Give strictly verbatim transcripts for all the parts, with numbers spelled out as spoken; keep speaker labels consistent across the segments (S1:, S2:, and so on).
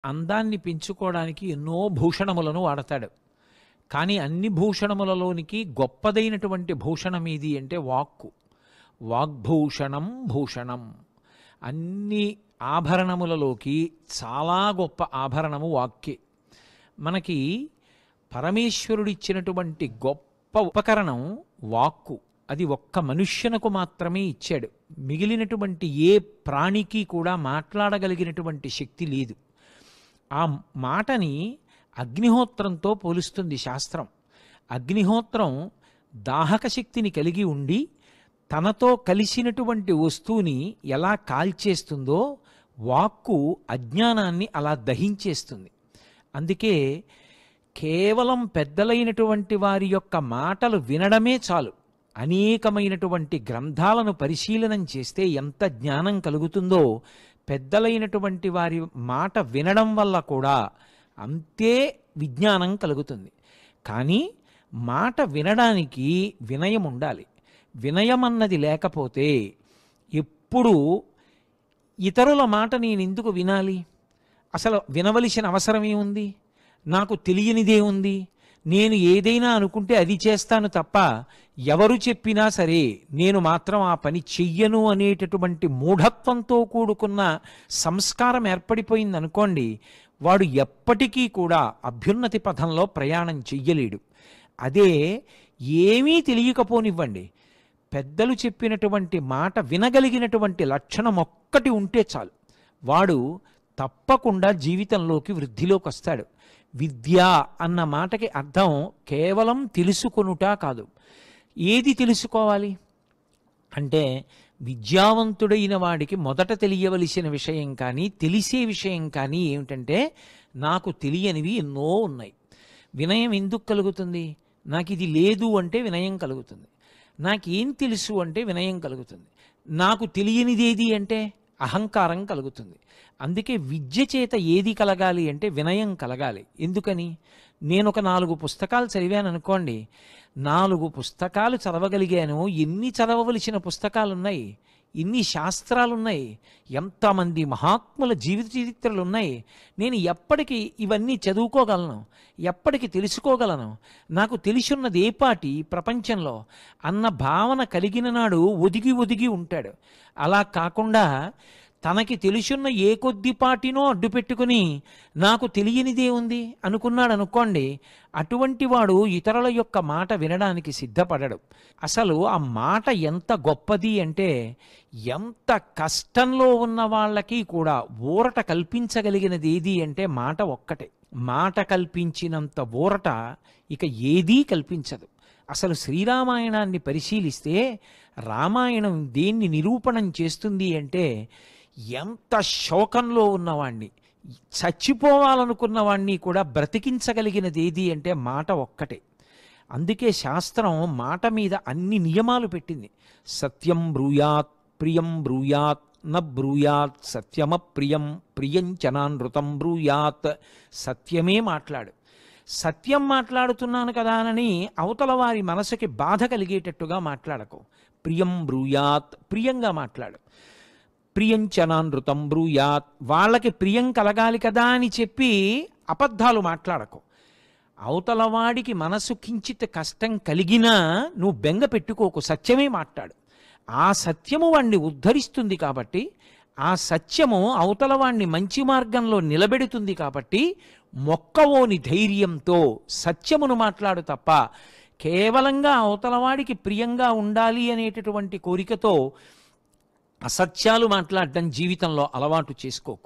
S1: అందాన్ని పెంచుకోవడానికి ఎన్నో భూషణములను వాడతాడు. కానీ అన్ని భూషణములలోనికి గొప్పదైనటువంటి భూషణం ఏది అంటే వాక్కు. వాగ్భూషణం భూషణం. అన్ని ఆభరణములలోకి చాలా గొప్ప ఆభరణము వాక్కే. మనకి పరమేశ్వరుడిచ్చినటువంటి గొప్ప ఉపకరణం వాక్కు. అది ఒక్క మనుష్యునకు మాత్రమే ఇచ్చాడు. మిగిలినటువంటి ఏ ప్రాణికి కూడా మాట్లాడగలిగినటువంటి శక్తి లేదు. ఆ మాటని అగ్నిహోత్రంతో పోలుస్తుంది శాస్త్రం. అగ్నిహోత్రం దాహక శక్తిని కలిగి ఉండి తనతో కలిసినటువంటి వస్తువుని ఎలా కాల్చేస్తుందో వాక్కు అజ్ఞానాన్ని అలా దహించేస్తుంది. అందుకే కేవలం పెద్దలైనటువంటి వారి యొక్క మాటలు వినడమే చాలు. అనేకమైనటువంటి గ్రంథాలను పరిశీలనం చేస్తే ఎంత జ్ఞానం కలుగుతుందో పెద్దలైనటువంటి వారి మాట వినడం వల్ల కూడా అంతే విజ్ఞానం కలుగుతుంది. కానీ మాట వినడానికి వినయం ఉండాలి. వినయం అన్నది లేకపోతే ఎప్పుడు ఇతరుల మాట నేను ఎందుకు వినాలి? అసలు వినవలసిన అవసరమే ఉంది? నాకు తెలియనిదే ఉంది? నేను ఏదైనా అనుకుంటే అది చేస్తాను తప్ప ఎవరు చెప్పినా సరే నేను మాత్రం ఆ పని చెయ్యను అనేటటువంటి మూఢత్వంతో కూడుకున్న సంస్కారం ఏర్పడిపోయింది అనుకోండి, వాడు ఎప్పటికీ కూడా అభ్యున్నతి పథంలో ప్రయాణం చెయ్యలేడు. అదే ఏమీ తెలియకపోనివ్వండి, పెద్దలు చెప్పినటువంటి మాట వినగలిగినటువంటి లక్షణం ఒక్కటి ఉంటే చాలు, వాడు తప్పకుండా జీవితంలోకి వృద్ధిలోకి వస్తాడు. విద్య అన్న మాటకి అర్థం కేవలం తెలుసుకొనుట కాదు. ఏది తెలుసుకోవాలి అంటే విద్యావంతుడైన వాడికి మొదట తెలియవలసిన విషయం కానీ తెలిసే విషయం కానీ ఏమిటంటే నాకు తెలియనివి ఎన్నో ఉన్నాయి. వినయం ఎందుకు కలుగుతుంది? నాకు ఇది లేదు అంటే వినయం కలుగుతుంది. నాకేం తెలుసు అంటే వినయం కలుగుతుంది. నాకు తెలియనిదేది అంటే అహంకారం కలుగుతుంది. అందుకే విద్య చేత ఏది కలగాలి అంటే వినయం కలగాలి. ఎందుకని? నేను ఒక నాలుగు పుస్తకాలు చదివాను అనుకోండి, నాలుగు పుస్తకాలు చదవగలిగాను. ఎన్ని చదవవలసిన పుస్తకాలు ఉన్నాయి, ఇన్ని శాస్త్రాలు ఉన్నాయి, ఎంతమంది మహాత్ముల జీవిత చరిత్రలు ఉన్నాయి. నేను ఎప్పటికీ ఇవన్నీ చదువుకోగలను, ఎప్పటికి తెలుసుకోగలను? నాకు తెలిసున్నది ఏపాటి ప్రపంచంలో అన్న భావన కలిగిన నాడు ఒదిగి ఒదిగి ఉంటాడు. అలా కాకుండా తనకి తెలుసున్న ఏ కొద్దిపాటినో అడ్డు పెట్టుకుని నాకు తెలియనిదే ఉంది అనుకున్నాడు అనుకోండి, అటువంటి వాడు ఇతరుల యొక్క మాట వినడానికి సిద్ధపడడు. అసలు ఆ మాట ఎంత గొప్పది అంటే ఎంత కష్టంలో ఉన్న వాళ్ళకి కూడా ఊరట కల్పించగలిగినది ఏది అంటే మాట ఒక్కటే. మాట కల్పించినంత ఊరట ఇక ఏదీ కల్పించదు. అసలు శ్రీరామాయణాన్ని పరిశీలిస్తే రామాయణం దేన్ని నిరూపణం చేస్తుంది అంటే ఎంత శోకంలో ఉన్నవాణ్ణి, చచ్చిపోవాలనుకున్న వాణ్ణి కూడా బ్రతికించగలిగినది ఏది అంటే మాట ఒక్కటే. అందుకే శాస్త్రం మాట మీద అన్ని నియమాలు పెట్టింది. సత్యం బ్రూయాత్, ప్రియం బ్రూయాత్, న బ్రూయాత్ సత్యమప్రియం, ప్రియంచనానృతం బ్రూయాత్. సత్యమే మాట్లాడు. సత్యం మాట్లాడుతున్నాను కదా అని అవతల వారి మనసుకి బాధ కలిగేటట్టుగా మాట్లాడకు. ప్రియం బ్రూయాత్, ప్రియంగా మాట్లాడు. ప్రియంచనానృతం బ్రూయాత్, వాళ్ళకి ప్రియం కలగాలి కదా అని చెప్పి అబద్ధాలు మాట్లాడకు. అవతల వాడికి మనసు కించిత్ కష్టం కలిగినా నువ్వు బెంగ పెట్టుకోకు, సత్యమే మాట్లాడు. ఆ సత్యము వాణ్ణి ఉద్ధరిస్తుంది కాబట్టి, ఆ సత్యము అవతల వాణ్ణి మంచి మార్గంలో నిలబెడుతుంది కాబట్టి మొక్కవోని ధైర్యంతో సత్యమును మాట్లాడు తప్ప కేవలంగా అవతలవాడికి ప్రియంగా ఉండాలి అనేటటువంటి కోరికతో అసత్యాలు మాట్లాడడం జీవితంలో అలవాటు చేసుకోకు.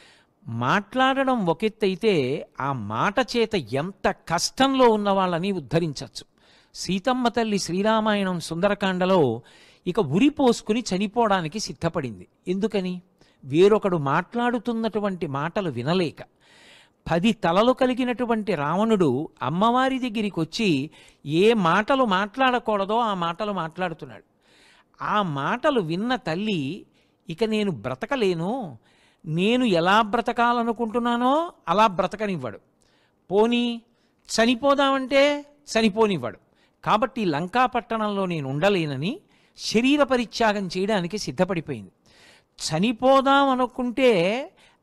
S1: మాట్లాడడం ఒకెత్తైతే ఆ మాట చేత ఎంత కష్టంలో ఉన్న వాళ్ళని ఉద్ధరించవచ్చు. సీతమ్మ తల్లి శ్రీరామాయణం సుందరకాండలో ఇక ఉరి పోసుకుని చనిపోవడానికి సిద్ధపడింది. ఎందుకని? వేరొకడు మాట్లాడుతున్నటువంటి మాటలు వినలేక. పది తలలు కలిగినటువంటి రావణుడు అమ్మవారి దగ్గరికి వచ్చి ఏ మాటలు మాట్లాడకూడదో ఆ మాటలు మాట్లాడుతున్నాడు. ఆ మాటలు విన్న తల్లి ఇక నేను బ్రతకలేను, నేను ఎలా బ్రతకాలనుకుంటున్నానో అలా బ్రతకనివ్వడు. పోనీ చనిపోదామంటే చనిపోనివ్వడు. కాబట్టి లంకాపట్టణంలో నేను ఉండలేనని శరీర పరిత్యాగం చేయడానికి సిద్ధపడిపోయింది. చనిపోదాం అనుకుంటే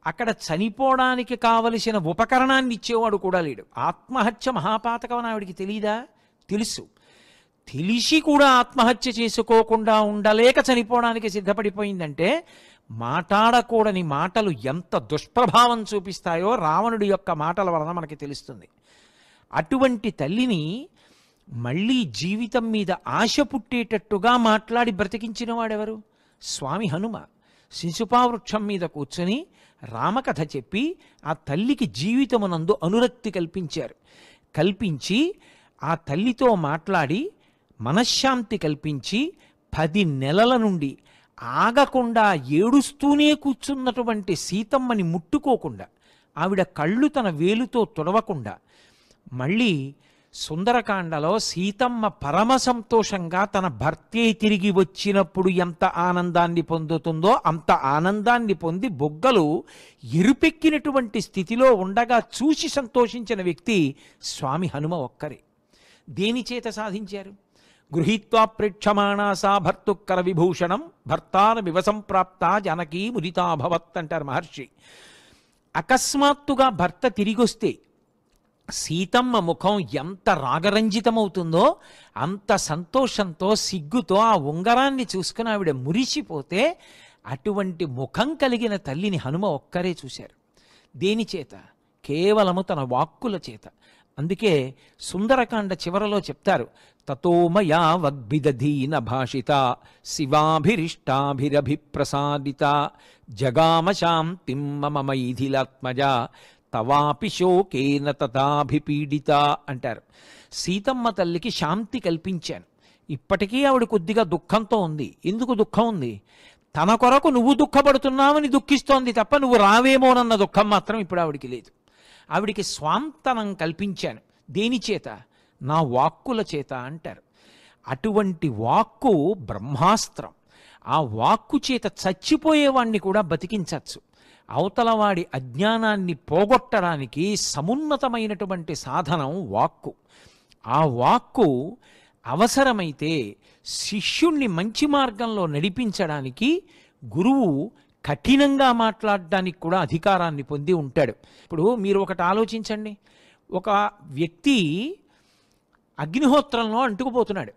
S1: అక్కడ చనిపోవడానికి కావలసిన ఉపకరణాన్ని ఇచ్చేవాడు కూడా లేడు. ఆత్మహత్య మహాపాతకం అని ఆవిడికి తెలీదా? తెలుసు. తెలిసి కూడా ఆత్మహత్య చేసుకోకుండా ఉండలేక చనిపోవడానికి సిద్ధపడిపోయిందంటే మాట్లాడకూడని మాటలు ఎంత దుష్ప్రభావం చూపిస్తాయో రావణుడి యొక్క మాటల వలన మనకి తెలుస్తుంది. అటువంటి తల్లిని మళ్ళీ జీవితం మీద ఆశ పుట్టేటట్టుగా మాట్లాడి బ్రతికించిన వాడెవరు? స్వామి హనుమ. శిశుపావృక్షం మీద కూర్చొని రామకథ చెప్పి ఆ తల్లికి జీవితమునందు అనురక్తి కల్పించారు. కల్పించి ఆ తల్లితో మాట్లాడి మనశ్శాంతి కల్పించి పది నెలల నుండి ఆగకుండా ఏడుస్తూనే కూర్చున్నటువంటి సీతమ్మని ముట్టుకోకుండా, ఆవిడ కళ్ళు తన వేలుతో తుడవకుండా, మళ్ళీ సుందరకాండలో సీతమ్మ పరమ సంతోషంగా తన భర్తే తిరిగి వచ్చినప్పుడు ఎంత ఆనందాన్ని పొందుతుందో అంత ఆనందాన్ని పొంది బొగ్గలు ఎరుపెక్కినటువంటి స్థితిలో ఉండగా చూసి సంతోషించిన వ్యక్తి స్వామి హనుమ ఒక్కరే. దేని చేత సాధించారు? గృహీత్వా ప్రేక్షమాణా సా భర్తుక్కర విభూషణం భర్తారమివ సంప్రాప్త జానకీ ముదితాభవత్ అంటారు మహర్షి. అకస్మాత్తుగా భర్త తిరిగొస్తే సీతమ్మ ముఖం ఎంత రాగరంజితమవుతుందో అంత సంతోషంతో సిగ్గుతో ఆ ఉంగరాన్ని చూసుకుని ఆవిడ మురిసిపోతే అటువంటి ముఖం కలిగిన తల్లిని హనుమ ఒక్కరే చూశారు. దేని చేత? కేవలము తన వాక్కుల చేత. అందుకే సుందరకాండ చివరలో చెప్తారు, తతోమయా వగ్భిదధీన భాషిత శివాభిరిష్టాభిరభిప్రసాదిత జగామ శాంతిం మమ మైథిలాత్మజ తవాపి శోకేన తథాభిపీడిత అంటారు. సీతమ్మ తల్లికి శాంతి కల్పించాను. ఇప్పటికీ ఆవిడ కొద్దిగా దుఃఖంతో ఉంది. ఎందుకు దుఃఖం ఉంది? తన కొరకు నువ్వు దుఃఖపడుతున్నావని దుఃఖిస్తోంది తప్ప నువ్వు రావేమోనన్న దుఃఖం మాత్రం ఇప్పుడు ఆవిడికి లేదు. ఆవిడికి స్వాంతనం కల్పించాను. దేని చేత? నా వాక్కుల చేత అంటారు. అటువంటి వాక్కు బ్రహ్మాస్త్రం. ఆ వాక్కు చేత చచ్చిపోయేవాణ్ణి కూడా బతికించవచ్చు. అవతలవాడి అజ్ఞానాన్ని పోగొట్టడానికి సమున్నతమైనటువంటి సాధనం వాక్కు. ఆ వాక్కు అవసరమైతే శిష్యుణ్ణి మంచి మార్గంలో నడిపించడానికి గురువు కఠినంగా మాట్లాడడానికి కూడా అధికారాన్ని పొంది ఉంటాడు. ఇప్పుడు మీరు ఒకటి ఆలోచించండి. ఒక వ్యక్తి అగ్నిహోత్రంలో అంటుకుపోతున్నాడు,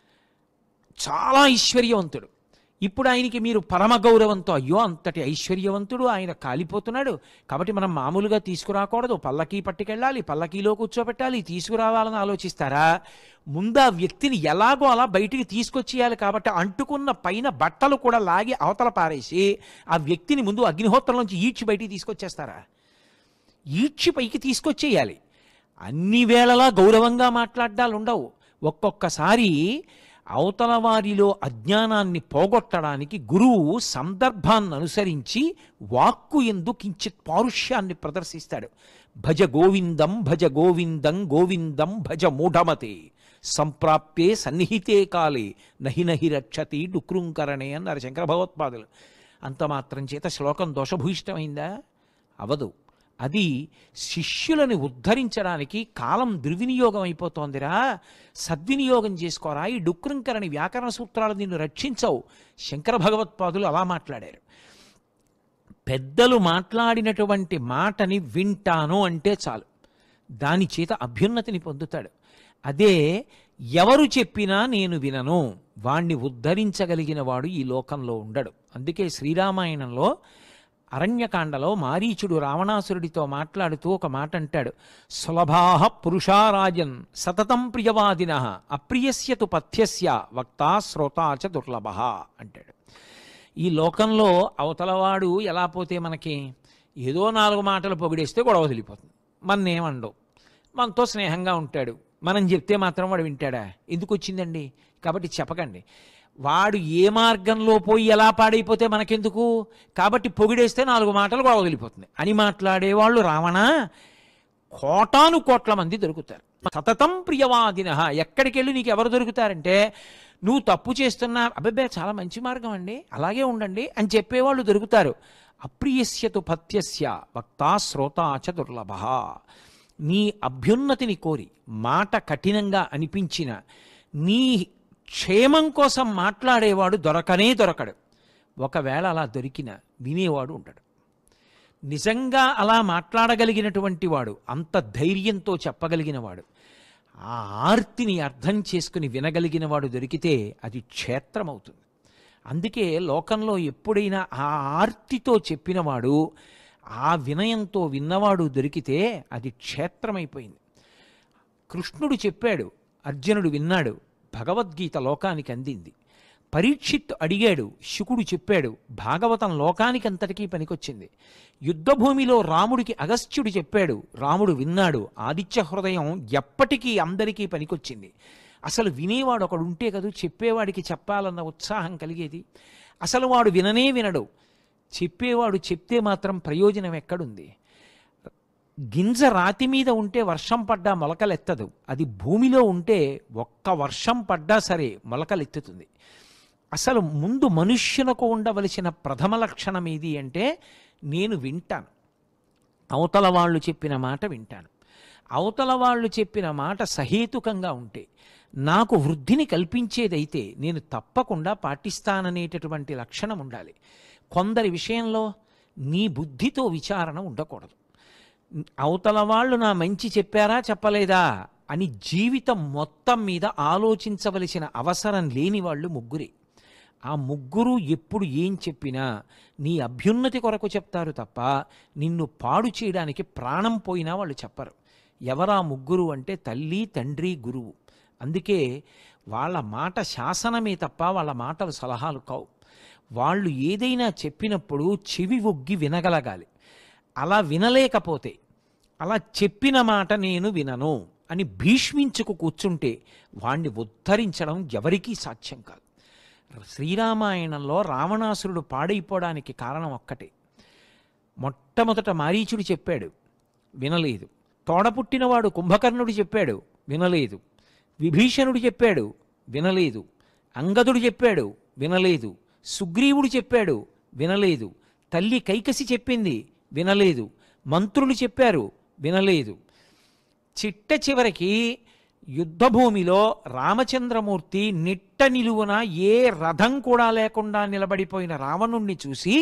S1: చాలా ఐశ్వర్యవంతుడు. ఇప్పుడు ఆయనకి మీరు పరమ గౌరవంతో, అయ్యో అంతటి ఐశ్వర్యవంతుడు, ఆయన కాలిపోతున్నాడు కాబట్టి మనం మామూలుగా తీసుకురాకూడదు, పల్లకీ పట్టుకెళ్ళాలి, పల్లకీలో కూర్చోబెట్టాలి, తీసుకురావాలని ఆలోచిస్తారా? ముందు ఆ వ్యక్తిని ఎలాగో అలా బయటికి తీసుకొచ్చేయాలి కాబట్టి అంటుకున్న పైన బట్టలు కూడా లాగి అవతల పారేసి ఆ వ్యక్తిని ముందు అగ్నిహోత్రంలోంచి ఈడ్చి బయటికి తీసుకొచ్చేస్తారా? ఈడ్చి పైకి తీసుకొచ్చేయాలి. అన్ని వేళలా గౌరవంగా మాట్లాడ్డాలు ఉండవు. ఒక్కొక్కసారి అవతల వారిలో అజ్ఞానాన్ని పోగొట్టడానికి గురువు సందర్భాన్ని అనుసరించి వాక్కు యందు కించిత్ పారుష్యాన్ని ప్రదర్శిస్తాడు. భజ గోవిందం భజ గోవిందం గోవిందం భజ మూఢమతే సంప్రాప్తే సన్నిహితే కాలే నహి నహి రక్షతి డుక్రుంకరణే అన్నారు శంకర భగవత్పాదులు. అంత మాత్రం చేత శ్లోకం దోషభూయిష్టమైందా? అవదు. అది శిష్యులని ఉద్ధరించడానికి కాలం దుర్వినియోగం అయిపోతోందిరా, సద్వినియోగం చేసుకోరా. ఈ డుక్రుంకరణి వ్యాకరణ సూత్రాలు నిన్ను రక్షించవు. శంకర భగవత్పాదులు అలా మాట్లాడారు. పెద్దలు మాట్లాడినటువంటి మాటని వింటాను అంటే చాలు, దాని చేత అభ్యున్నతిని పొందుతాడు. అదే ఎవరు చెప్పినా నేను వినను, వాణ్ణి ఉద్ధరించగలిగిన వాడు ఈ లోకంలో ఉండడు. అందుకే శ్రీరామాయణంలో అరణ్యకాండలో మారీచుడు రావణాసురుడితో మాట్లాడుతూ ఒక మాట అంటాడు, సులభాః పురుషారాజన్ సతతం ప్రియవాదినః అప్రియస్యతు పథ్యస్య వక్తా శ్రోతా చ దుర్లభః అంటాడు. ఈ లోకంలో అవతలవాడు ఎలా పోతే మనకి ఏదో నాలుగు మాటలు పొగిడేస్తే గొడవ వదిలిపోతుంది. మన్నేమండవు, మనతో స్నేహంగా ఉంటాడు, మనం చెప్తే మాత్రం వాడు వింటాడా? ఎందుకు వచ్చిందండి? కాబట్టి చెప్పకండి. వాడు ఏ మార్గంలో పోయి ఎలా పాడైపోతే మనకెందుకు? కాబట్టి పొగిడేస్తే నాలుగు మాటలు కూడా వదిలిపోతుంది అని మాట్లాడేవాళ్ళు రావణ కోటాను కోట్ల మంది దొరుకుతారు. సతతం ప్రియవాదినః, ఎక్కడికి వెళ్ళి నీకు ఎవరు దొరుకుతారంటే నువ్వు తప్పు చేస్తున్నా, అబ్బబ్బే చాలా మంచి మార్గం అండి, అలాగే ఉండండి అని చెప్పేవాళ్ళు దొరుకుతారు. అప్రియస్యతు పథ్యస్య వక్తా శ్రోతా చ దుర్లభః. నీ అభ్యున్నతిని కోరి మాట కఠినంగా అనిపించిన, నీ క్షేమం కోసం మాట్లాడేవాడు దొరకనే దొరకడు. ఒకవేళ అలా దొరికిన వినేవాడు ఉంటాడు. నిజంగా అలా మాట్లాడగలిగినటువంటి వాడు, అంత ధైర్యంతో చెప్పగలిగిన వాడు, ఆ ఆర్తిని అర్థం చేసుకుని వినగలిగిన వాడు దొరికితే అది క్షేత్రం అవుతుంది. అందుకే లోకంలో ఎప్పుడైనా ఆ ఆర్తితో చెప్పినవాడు, ఆ వినయంతో విన్నవాడు దొరికితే అది క్షేత్రమైపోయింది. కృష్ణుడు చెప్పాడు, అర్జునుడు విన్నాడు, భగవద్గీత లోకానికి అందింది. పరీక్షిత్ అడిగాడు, శుకుడు చెప్పాడు, భాగవతం లోకానికి అంతటికీ పనికొచ్చింది. యుద్ధభూమిలో రాముడికి అగస్త్యుడు చెప్పాడు, రాముడు విన్నాడు, ఆదిత్య హృదయం ఎప్పటికీ అందరికీ పనికొచ్చింది. అసలు వినేవాడు ఒకడు ఉంటే కదా చెప్పేవాడికి చెప్పాలన్న ఉత్సాహం కలిగేది. అసలు వాడు విననే వినడు, చెప్పేవాడు చెప్తే మాత్రం ప్రయోజనం ఎక్కడుంది? గింజ రాతి మీద ఉంటే వర్షం పడ్డా మొలకలెత్తదు, అది భూమిలో ఉంటే ఒక్క వర్షం పడ్డా సరే మొలకలెత్తుతుంది. అసలు ముందు మనుష్యునకు ఉండవలసిన ప్రథమ లక్షణం ఏది అంటే, నేను వింటాను, అవతల వాళ్ళు చెప్పిన మాట వింటాను. అవతల వాళ్ళు చెప్పిన మాట సహేతుకంగా ఉంటే, నాకు వృద్ధిని కల్పించేదైతే నేను తప్పకుండా పాటిస్తాననేటటువంటి లక్షణం ఉండాలి. కొందరి విషయంలో నీ బుద్ధితో విచారణ ఉండకూడదు. అవతల వాళ్ళు నా మంచి చెప్పారా చెప్పలేదా అని జీవితం మొత్తం మీద ఆలోచించవలసిన అవసరం లేని వాళ్ళు ముగ్గురే. ఆ ముగ్గురు ఎప్పుడు ఏం చెప్పినా నీ అభ్యున్నతి కొరకు చెప్తారు తప్ప నిన్ను పాడు చేయడానికి ప్రాణం పోయినా వాళ్ళు చెప్పరు. ఎవరా ముగ్గురు అంటే తల్లి, తండ్రి, గురువు. అందుకే వాళ్ళ మాట శాసనమే తప్ప వాళ్ళ మాటలు సలహాలు కావు. వాళ్ళు ఏదైనా చెప్పినప్పుడు చెవి ఒగ్గి వినగలగాలి. అలా వినలేకపోతే, అలా చెప్పిన మాట నేను వినను అని భీష్మించుకు కూర్చుంటే వాణ్ణి ఉద్ధరించడం ఎవరికీ సాధ్యం కాదు. శ్రీరామాయణంలో రావణాసురుడు పాడైపోవడానికి కారణం ఒక్కటే. మొట్టమొదట మారీచుడు చెప్పాడు, వినలేదు. తోడపుట్టినవాడు కుంభకర్ణుడు చెప్పాడు, వినలేదు. విభీషణుడు చెప్పాడు, వినలేదు. అంగదుడు చెప్పాడు, వినలేదు. సుగ్రీవుడు చెప్పాడు, వినలేదు. తల్లి కైకసి చెప్పింది, వినలేదు. మంత్రులు చెప్పారు, వినలేదు. చిట్ట చివరికి యుద్ధభూమిలో రామచంద్రమూర్తి నిట్ట నిలువున ఏ రథం కూడా లేకుండా నిలబడిపోయిన రావణుణ్ణి చూసి,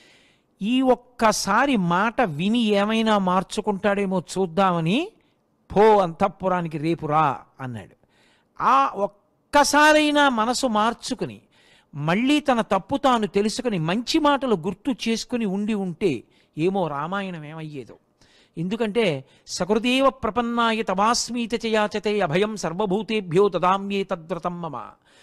S1: ఈ ఒక్కసారి మాట విని ఏమైనా మార్చుకుంటాడేమో చూద్దామని, పో అంతఃపురానికి రేపు రా అన్నాడు. ఆ ఒక్కసారైనా మనసు మార్చుకుని మళ్ళీ తన తప్పు తాను తెలుసుకుని మంచి మాటలు గుర్తు చేసుకుని ఉండి ఉంటే ఏమో రామాయణం ఏమయ్యేదో. ఎందుకంటే సకృదేవ ప్రపన్నాయ తవాస్మీత చయాచతే అభయం సర్వభూతేభ్యో దదామ్యే తద్వ్రతం మమ.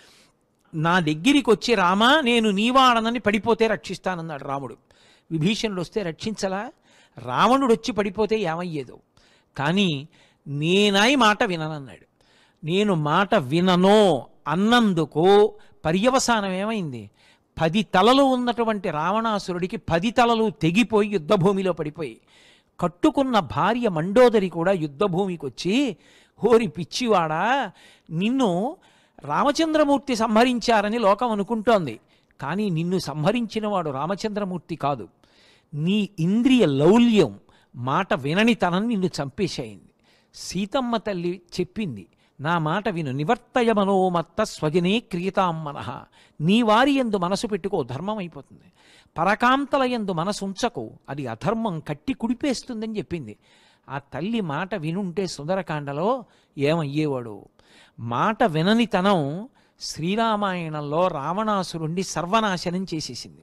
S1: నా దగ్గరికి వచ్చి రామా నేను నీవాడనని పడిపోతే రక్షిస్తానన్నాడు రాముడు. విభీషణుడు వస్తే రక్షించలా? రావణుడు వచ్చి పడిపోతే ఏమయ్యేదో. కానీ నేనాయి మాట విననన్నాడు. నేను మాట విననో అన్నందుకు పర్యవసానం ఏమైంది? పది తలలు ఉన్నటువంటి రావణాసురుడికి పది తలలు తెగిపోయి యుద్ధభూమిలో పడిపోయి, కట్టుకున్న భార్య మండోదరి కూడా యుద్ధభూమికి వచ్చి, హోరి పిచ్చివాడా, నిన్ను రామచంద్రమూర్తి సంహరించారని లోకం అనుకుంటోంది, కానీ నిన్ను సంహరించిన వాడు రామచంద్రమూర్తి కాదు, నీ ఇంద్రియ లౌల్యం, మాట విననితనం నిన్ను చంపేసేయింది. సీతమ్మ తల్లి చెప్పింది, నా మాట విను, నివర్తయ మనోమత్త స్వజనే క్రియతాం మనః. నీ వారి యందు మనసు పెట్టుకో, ధర్మం అయిపోతుంది. పరకాంతల యందు మనసు ఉంచకు, అది అధర్మం కట్టి కుడిపేస్తుందని చెప్పింది. ఆ తల్లి మాట వినుంటే సుందరకాండలో ఏమయ్యేవాడు? మాట విననితనం శ్రీరామాయణంలో రావణాసురుణ్ణి సర్వనాశనం చేసేసింది.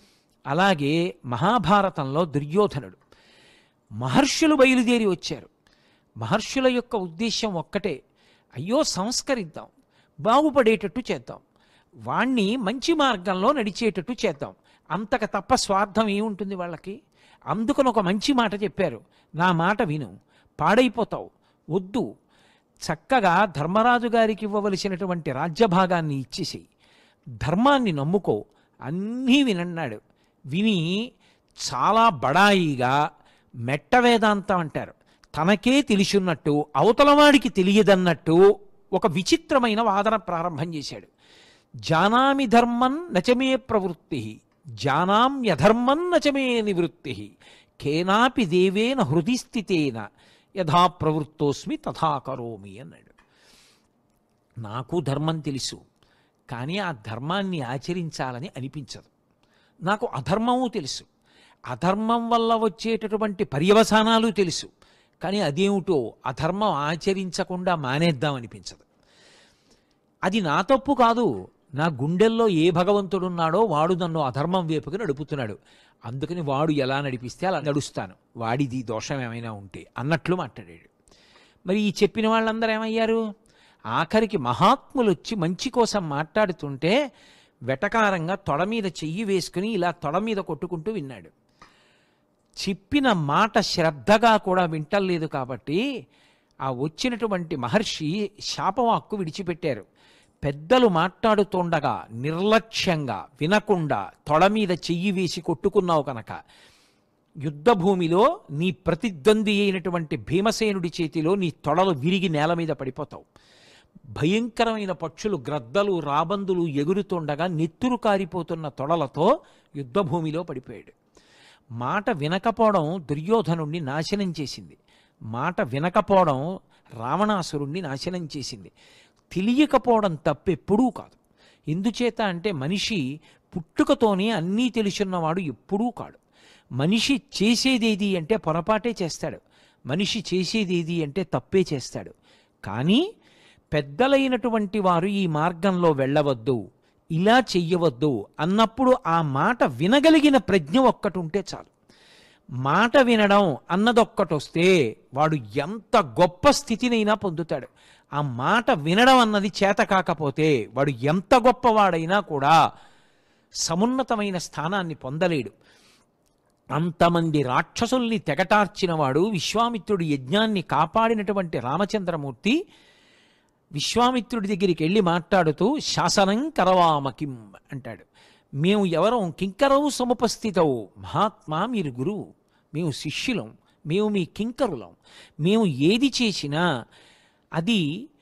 S1: అలాగే మహాభారతంలో దుర్యోధనుడు. మహర్షులు బయలుదేరి వచ్చారు. మహర్షుల యొక్క ఉద్దేశం ఒక్కటే, అయ్యో సంస్కరిద్దాం, బాగుపడేటట్టు చేద్దాం, వాణ్ణి మంచి మార్గంలో నడిచేటట్టు చేద్దాం, అంతక తప్ప స్వార్థం ఏముంటుంది వాళ్ళకి? అందుకని ఒక మంచి మాట చెప్పారు, నా మాట విను, పాడైపోతావు, వద్దు, చక్కగా ధర్మరాజు గారికి ఇవ్వవలసినటువంటి రాజ్యభాగాన్ని ఇచ్చేసి ధర్మాన్ని నమ్ముకో, అన్నీ వినన్నాడు. విని చాలా బడాయిగా మెట్ట వేదాంతం అంటారు, తనకే తెలిసిన్నట్టు అవతలవాడికి తెలియదన్నట్టు ఒక విచిత్రమైన వాదన ప్రారంభం చేశాడు. జానామి ధర్మన్ నచమే ప్రవృత్తి, జానామ్యధర్మం నచమే నివృత్తి, కేనాపి దేవేన హృది స్థితేన యథా ప్రవృత్తోస్మి తథా కరోమి అన్నాడు. నాకు ధర్మం తెలుసు, కానీ ఆ ధర్మాన్ని ఆచరించాలని అనిపించదు. నాకు అధర్మము తెలుసు, అధర్మం వల్ల వచ్చేటటువంటి పర్యవసానాలు తెలుసు. కానీ అదేమిటో అధర్మం ఆచరించకుండా మానేద్దామనిపించదు. అది నా తప్పు కాదు, నా గుండెల్లో ఏ భగవంతుడున్నాడో వాడు నన్ను అధర్మం వైపుకి నడుపుతున్నాడు, అందుకని వాడు ఎలా నడిపిస్తే అలా నడుస్తాను, వాడిది దోషం ఏమైనా ఉంటే అన్నట్లు మాట్లాడాడు. మరి ఈ చెప్పిన వాళ్ళందరూ ఏమయ్యారు? ఆఖరికి మహాత్ములు వచ్చి మంచి కోసం మాట్లాడుతుంటే వెటకారంగా తొడ మీద చెయ్యి వేసుకుని ఇలా తొడ మీద కొట్టుకుంటూ విన్నాడు. చెప్పిన మాట శ్రద్ధగా కూడా వింటలేదు కాబట్టి ఆ వచ్చినటువంటి మహర్షి శాపవాక్కు విడిచిపెట్టారు. పెద్దలు మాట్లాడుతుండగా నిర్లక్ష్యంగా వినకుండా తొడ మీద చెయ్యి వేసి కొట్టుకున్నావు కనుక యుద్ధభూమిలో నీ ప్రతిద్వంద్వి అయినటువంటి భీమసేనుడి చేతిలో నీ తొడలు విరిగి నేల మీద పడిపోతావు. భయంకరమైన పక్షులు గ్రద్దలు రాబందులు ఎగురుతుండగా నెత్తురు కారిపోతున్న తొడలతో యుద్ధభూమిలో పడిపోయాడు. మాట వినకపోవడం దుర్యోధనుణ్ణి నాశనం చేసింది. మాట వినకపోవడం రావణాసురుణ్ణి నాశనం చేసింది. తెలియకపోవడం తప్పెప్పుడూ కాదు. ఎందుచేత అంటే మనిషి పుట్టుకతోనే అన్నీ తెలుసున్నవాడు ఎప్పుడూ కాడు. మనిషి చేసేదేది అంటే పొరపాటే చేస్తాడు, మనిషి చేసేదేది అంటే తప్పే చేస్తాడు. కానీ పెద్దలైనటువంటి వారు ఈ మార్గంలో వెళ్ళవద్దు, ఇలా చెయ్యవద్దు అన్నప్పుడు ఆ మాట వినగలిగిన ప్రజ్ఞ ఒక్కటి ఉంటే చాలు. మాట వినడం అన్నదొక్కటొస్తే వాడు ఎంత గొప్ప స్థితినైనా పొందుతాడు. ఆ మాట వినడం అన్నది చేత కాకపోతే వాడు ఎంత గొప్పవాడైనా కూడా సమున్నతమైన స్థానాన్ని పొందలేడు. అంతమంది రాక్షసుల్ని తెగటార్చినవాడు విశ్వామిత్రుడి యజ్ఞాన్ని కాపాడినటువంటి రామచంద్రమూర్తి విశ్వామిత్రుడి దగ్గరికి వెళ్ళి మాట్లాడుతూ శాసనం కరవామకిం అంటాడు. మేము ఎవరం కింకరవు సముపస్థితవు, మహాత్మా మీరు గురువు, మేము శిష్యులం, మేము మీ కింకరులం. మేము ఏది చేసినా అది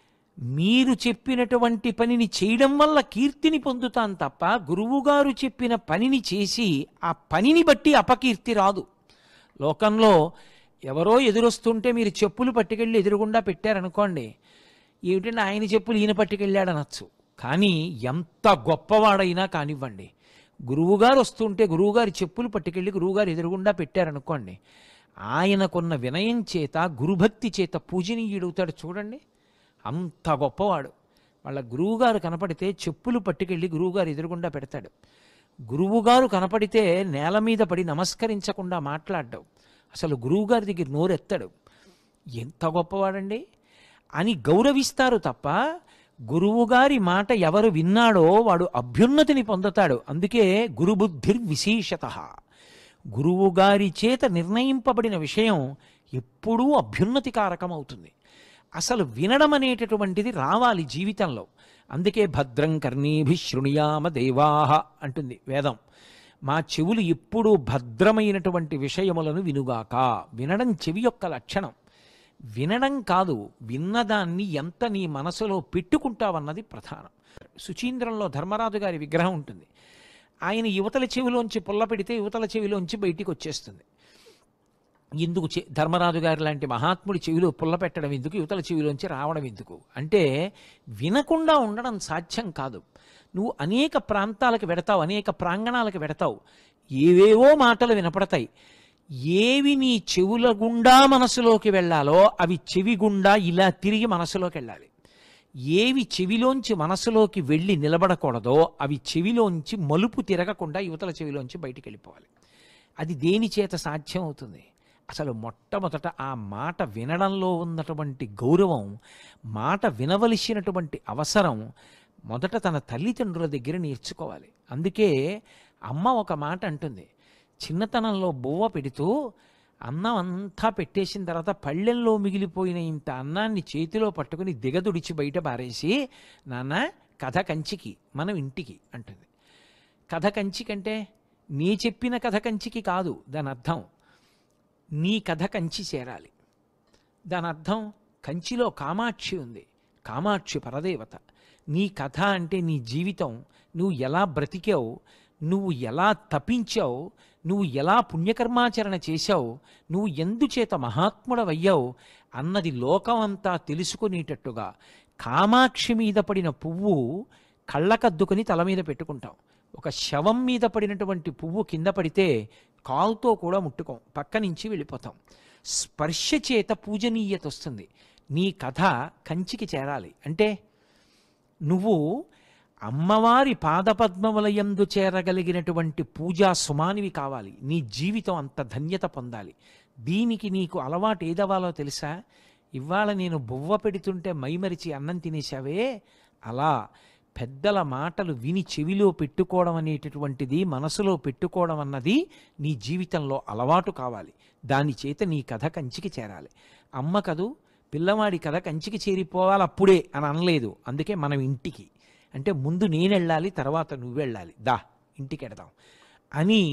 S1: మీరు చెప్పినటువంటి పనిని చేయడం వల్ల కీర్తిని పొందుతాం తప్ప గురువుగారు చెప్పిన పనిని చేసి ఆ పనిని బట్టి అపకీర్తి రాదు. లోకంలో ఎవరో ఎదురొస్తుంటే మీరు చెప్పులు పట్టుకెళ్ళి ఎదురుగుండా పెట్టారనుకోండి, ఏమిటంటే ఆయన చెప్పులు ఈయన పట్టుకెళ్ళాడనొచ్చు. కానీ ఎంత గొప్పవాడైనా కానివ్వండి, గురువుగారు వస్తుంటే గురువుగారి చెప్పులు పట్టుకెళ్ళి గురువుగారు ఎదురుగుండా పెట్టారనుకోండి, ఆయనకున్న వినయం చేత గురుభక్తి చేత పూజనీయుడవుతాడు. చూడండి, అంత గొప్పవాడు. వాళ్ళ గురువుగారు కనపడితే చెప్పులు పట్టుకెళ్ళి గురువుగారు ఎదురుగుండా పెడతాడు. గురువుగారు కనపడితే నేల మీద పడి నమస్కరించకుండా మాట్లాడ్డావు, అసలు గురువుగారి దగ్గర నోరెత్తాడు. ఎంత గొప్పవాడండి అని గౌరవిస్తారు తప్ప గురువుగారి మాట ఎవరు విన్నాడో వాడు అభ్యున్నతిని పొందుతాడు. అందుకే గురుబుద్ధిర్విశేషతః, గురువుగారి చేత నిర్ణయింపబడిన విషయం ఎప్పుడూ అభ్యున్నతికారకమవుతుంది. అసలు వినడం అనేటటువంటిది రావాలి జీవితంలో. అందుకే భద్రం కర్ణీభి శృణుయామ దేవాహ అంటుంది వేదం. మా చెవులు ఎప్పుడూ భద్రమైనటువంటి విషయములను వినుగాక. వినడం చెవి యొక్క లక్షణం. వినడం కాదు, విన్నదాన్ని ఎంత నీ మనసులో పెట్టుకుంటావన్నది ప్రధానం. సుచీంద్రంలో ధర్మరాజు గారి విగ్రహం ఉంటుంది. ఆయన యువతల చెవిలోంచి పుల్ల పెడితే యువతల చెవిలోంచి బయటికి వచ్చేస్తుంది. ఎందుకు చె ధర్మరాజు గారి లాంటి మహాత్ముడి చెవిలో పుల్ల పెట్టడం ఎందుకు, యువతల చెవిలోంచి రావడం ఎందుకు అంటే వినకుండా ఉండడం సాధ్యం కాదు. నువ్వు అనేక ప్రాంతాలకు వెడతావు, అనేక ప్రాంగణాలకు వెడతావు, ఏవేవో మాటలు వినపడతాయి. ఏవి నీ చెవుల గుండా మనసులోకి వెళ్ళాలో అవి చెవి గుండా ఇలా తిరిగి మనసులోకి వెళ్ళాలి. ఏవి చెవిలోంచి మనసులోకి వెళ్ళి నిలబడకూడదో అవి చెవిలోంచి మలుపు తిరగకుండా యువతల చెవిలోంచి బయటికి వెళ్ళిపోవాలి. అది దేని చేత సాధ్యం అవుతుంది? అసలు మొట్టమొదట ఆ మాట వినడంలో ఉన్నటువంటి గౌరవం, మాట వినవలసినటువంటి అవసరం మొదట తన తల్లిదండ్రుల దగ్గర నేర్చుకోవాలి. అందుకే అమ్మ ఒక మాట అంటుంది, చిన్నతనంలో బువ్వ పెడుతూ అన్నం అంతా పెట్టేసిన తర్వాత పళ్ళెల్లో మిగిలిపోయిన ఇంత అన్నాన్ని చేతిలో పట్టుకుని దిగదుడిచి బయట పారేసి, నాన్న కథ కంచికి మనం ఇంటికి అంటుంది. కథ కంచికంటే నీ చెప్పిన కథ కంచికి కాదు, దాని అర్థం నీ కథ కంచి చేరాలి. దాని అర్థం కంచిలో కామాక్షి ఉంది, కామాక్షి పరదేవత. నీ కథ అంటే నీ జీవితం, నువ్వు ఎలా బ్రతికావు, నువ్వు ఎలా తపించావు, నువ్వు ఎలా పుణ్యకర్మాచరణ చేశావు, నువ్వు ఎందుచేత మహాత్ముడవయ్యావు అన్నది లోకమంతా తెలుసుకునేటట్టుగా. కామాక్షి మీద పడిన పువ్వు కళ్ళకద్దుకుని తల మీద పెట్టుకుంటాం. ఒక శవం మీద పడినటువంటి పువ్వు కింద పడితే కాలుతో కూడా ముట్టుకోం, పక్క నుంచి వెళ్ళిపోతాం. స్పర్శ చేత పూజనీయత వస్తుంది. నీ కథ కంచికి చేరాలి అంటే నువ్వు అమ్మవారి పాదపద్మములయందు చేరగలిగినటువంటి పూజా సుమానివి కావాలి. నీ జీవితం అంత ధన్యత పొందాలి. దీనికి నీకు అలవాటు ఏదవ్వాలో తెలుసా? ఇవాళ నేను బువ్వ పెడుతుంటే మైమరిచి అన్నం తినేశావే, అలా పెద్దల మాటలు విని చెవిలో పెట్టుకోవడం అనేటటువంటిది, మనసులో పెట్టుకోవడం అన్నది నీ జీవితంలో అలవాటు కావాలి. దాని చేత నీ కథ కంచికి చేరాలి. అమ్మ కదూ, పిల్లవాడి కథ కంచికి చేరిపోవాలి అప్పుడే అని అనలేదు. అందుకే మనం ఇంటికి అంటే ముందు నేను వెళ్ళాలి, తర్వాత నువ్వు వెళ్ళాలి, దా ఇంటికి వెడదాం అని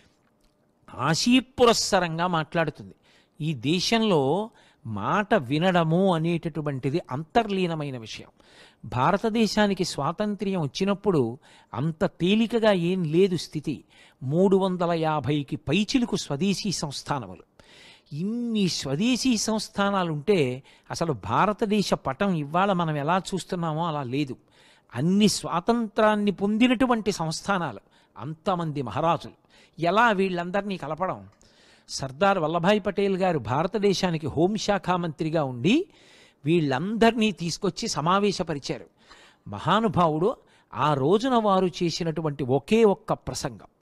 S1: ఆశీపురస్సరంగా మాట్లాడుతుంది. ఈ దేశంలో మాట వినడము అనేటటువంటిది అంతర్లీనమైన విషయం. భారతదేశానికి స్వాతంత్ర్యం వచ్చినప్పుడు అంత తేలికగా ఏం లేదు స్థితి. మూడు వందల యాభైకి పైచిలుకు స్వదేశీ సంస్థానములు. ఇన్ని స్వదేశీ సంస్థానాలుంటే అసలు భారతదేశ పటం ఇవాళ మనం ఎలా చూస్తున్నామో అలా లేదు. అన్ని స్వాతంత్రాన్ని పొందినటువంటి సంస్థానాలు, అంతమంది మహారాజులు. ఎలా వీళ్ళందరినీ కలపడం? సర్దార్ వల్లభాయ్ పటేల్ గారు భారతదేశానికి హోంశాఖ మంత్రిగా ఉండి వీళ్ళందరినీ తీసుకొచ్చి సమావేశపరిచారు. మహానుభావుడు ఆ రోజున వారు చేసినటువంటి ఒకే ఒక్క ప్రసంగం,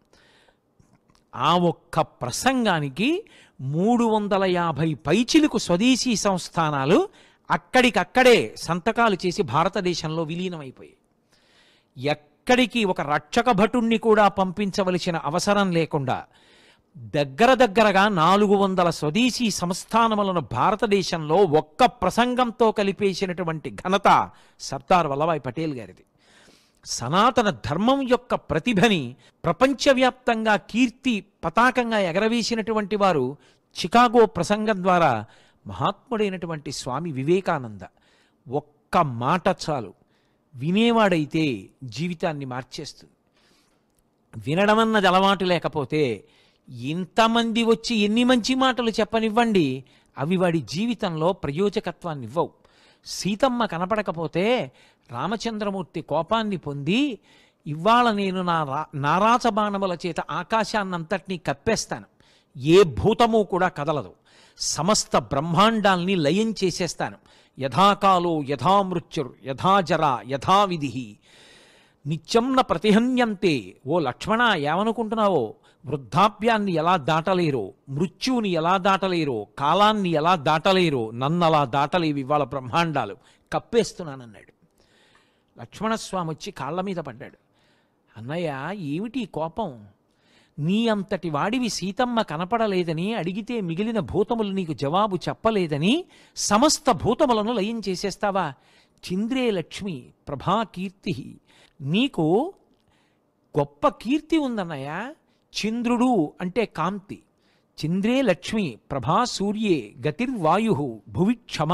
S1: ఆ ఒక్క ప్రసంగానికి మూడు వందల యాభై పైచిలకు స్వదేశీ సంస్థానాలు అక్కడికక్కడే సంతకాలు చేసి భారతదేశంలో విలీనమైపోయాయి. ఎక్కడికి ఒక రక్షక భటుణ్ణి కూడా పంపించవలసిన అవసరం లేకుండా దగ్గర దగ్గరగా నాలుగు వందల స్వదేశీ సంస్థానములను భారతదేశంలో ఒక్క ప్రసంగంతో కలిపేసినటువంటి ఘనత సర్దార్ వల్లభాయ్ పటేల్ గారిది. సనాతన ధర్మం యొక్క ప్రతిభని ప్రపంచవ్యాప్తంగా కీర్తి పతాకంగా ఎగరవేసినటువంటి వారు చికాగో ప్రసంగం ద్వారా మహాత్ముడైనటువంటి స్వామి వివేకానంద. ఒక్క మాట చాలు, వినేవాడైతే జీవితాన్ని మార్చేస్తుంది. వినడమన్నది అలవాటు లేకపోతే ఇంతమంది వచ్చి ఎన్ని మంచి మాటలు చెప్పనివ్వండి, అవి వాడి జీవితంలో ప్రయోజకత్వాన్ని ఇవ్వవు. సీతమ్మ కనపడకపోతే రామచంద్రమూర్తి కోపాన్ని పొంది, ఇవాళ నేను నా రా నారాచబాణముల చేత ఆకాశాన్నంతటినీ కప్పేస్తాను, ఏ భూతము కూడా కదలదు, సమస్త బ్రహ్మాండాల్ని లయం చేసేస్తాను, యథాకాలో యథామృత్యుర్ యథాజరా యథావిధి నిత్యంన ప్రతిహన్యంతే. ఓ లక్ష్మణ, ఏమనుకుంటున్నావో? వృద్ధాప్యాన్ని ఎలా దాటలేరో, మృత్యువుని ఎలా దాటలేరో, కాలాన్ని ఎలా దాటలేరో, నన్ను అలా దాటలేవి ఇవాళ బ్రహ్మాండాలు, కప్పేస్తున్నానన్నాడు. లక్ష్మణస్వామి వచ్చి కాళ్ళ మీద పడ్డాడు. అన్నయ్య, ఏమిటి కోపం? నీ అంతటి వాడివి సీతమ్మ కనపడలేదని అడిగితే మిగిలిన భూతములు నీకు జవాబు చెప్పలేదని సమస్త భూతములను లయం చేసేస్తావా? చంద్రే లక్ష్మి ప్రభా కీర్తి. నీకు గొప్ప కీర్తి ఉందన్నయ్య. చంద్రుడు అంటే కాంతి, చంద్రే లక్ష్మి ప్రభా సూర్యే గతిర్వాయు భువి క్షమ.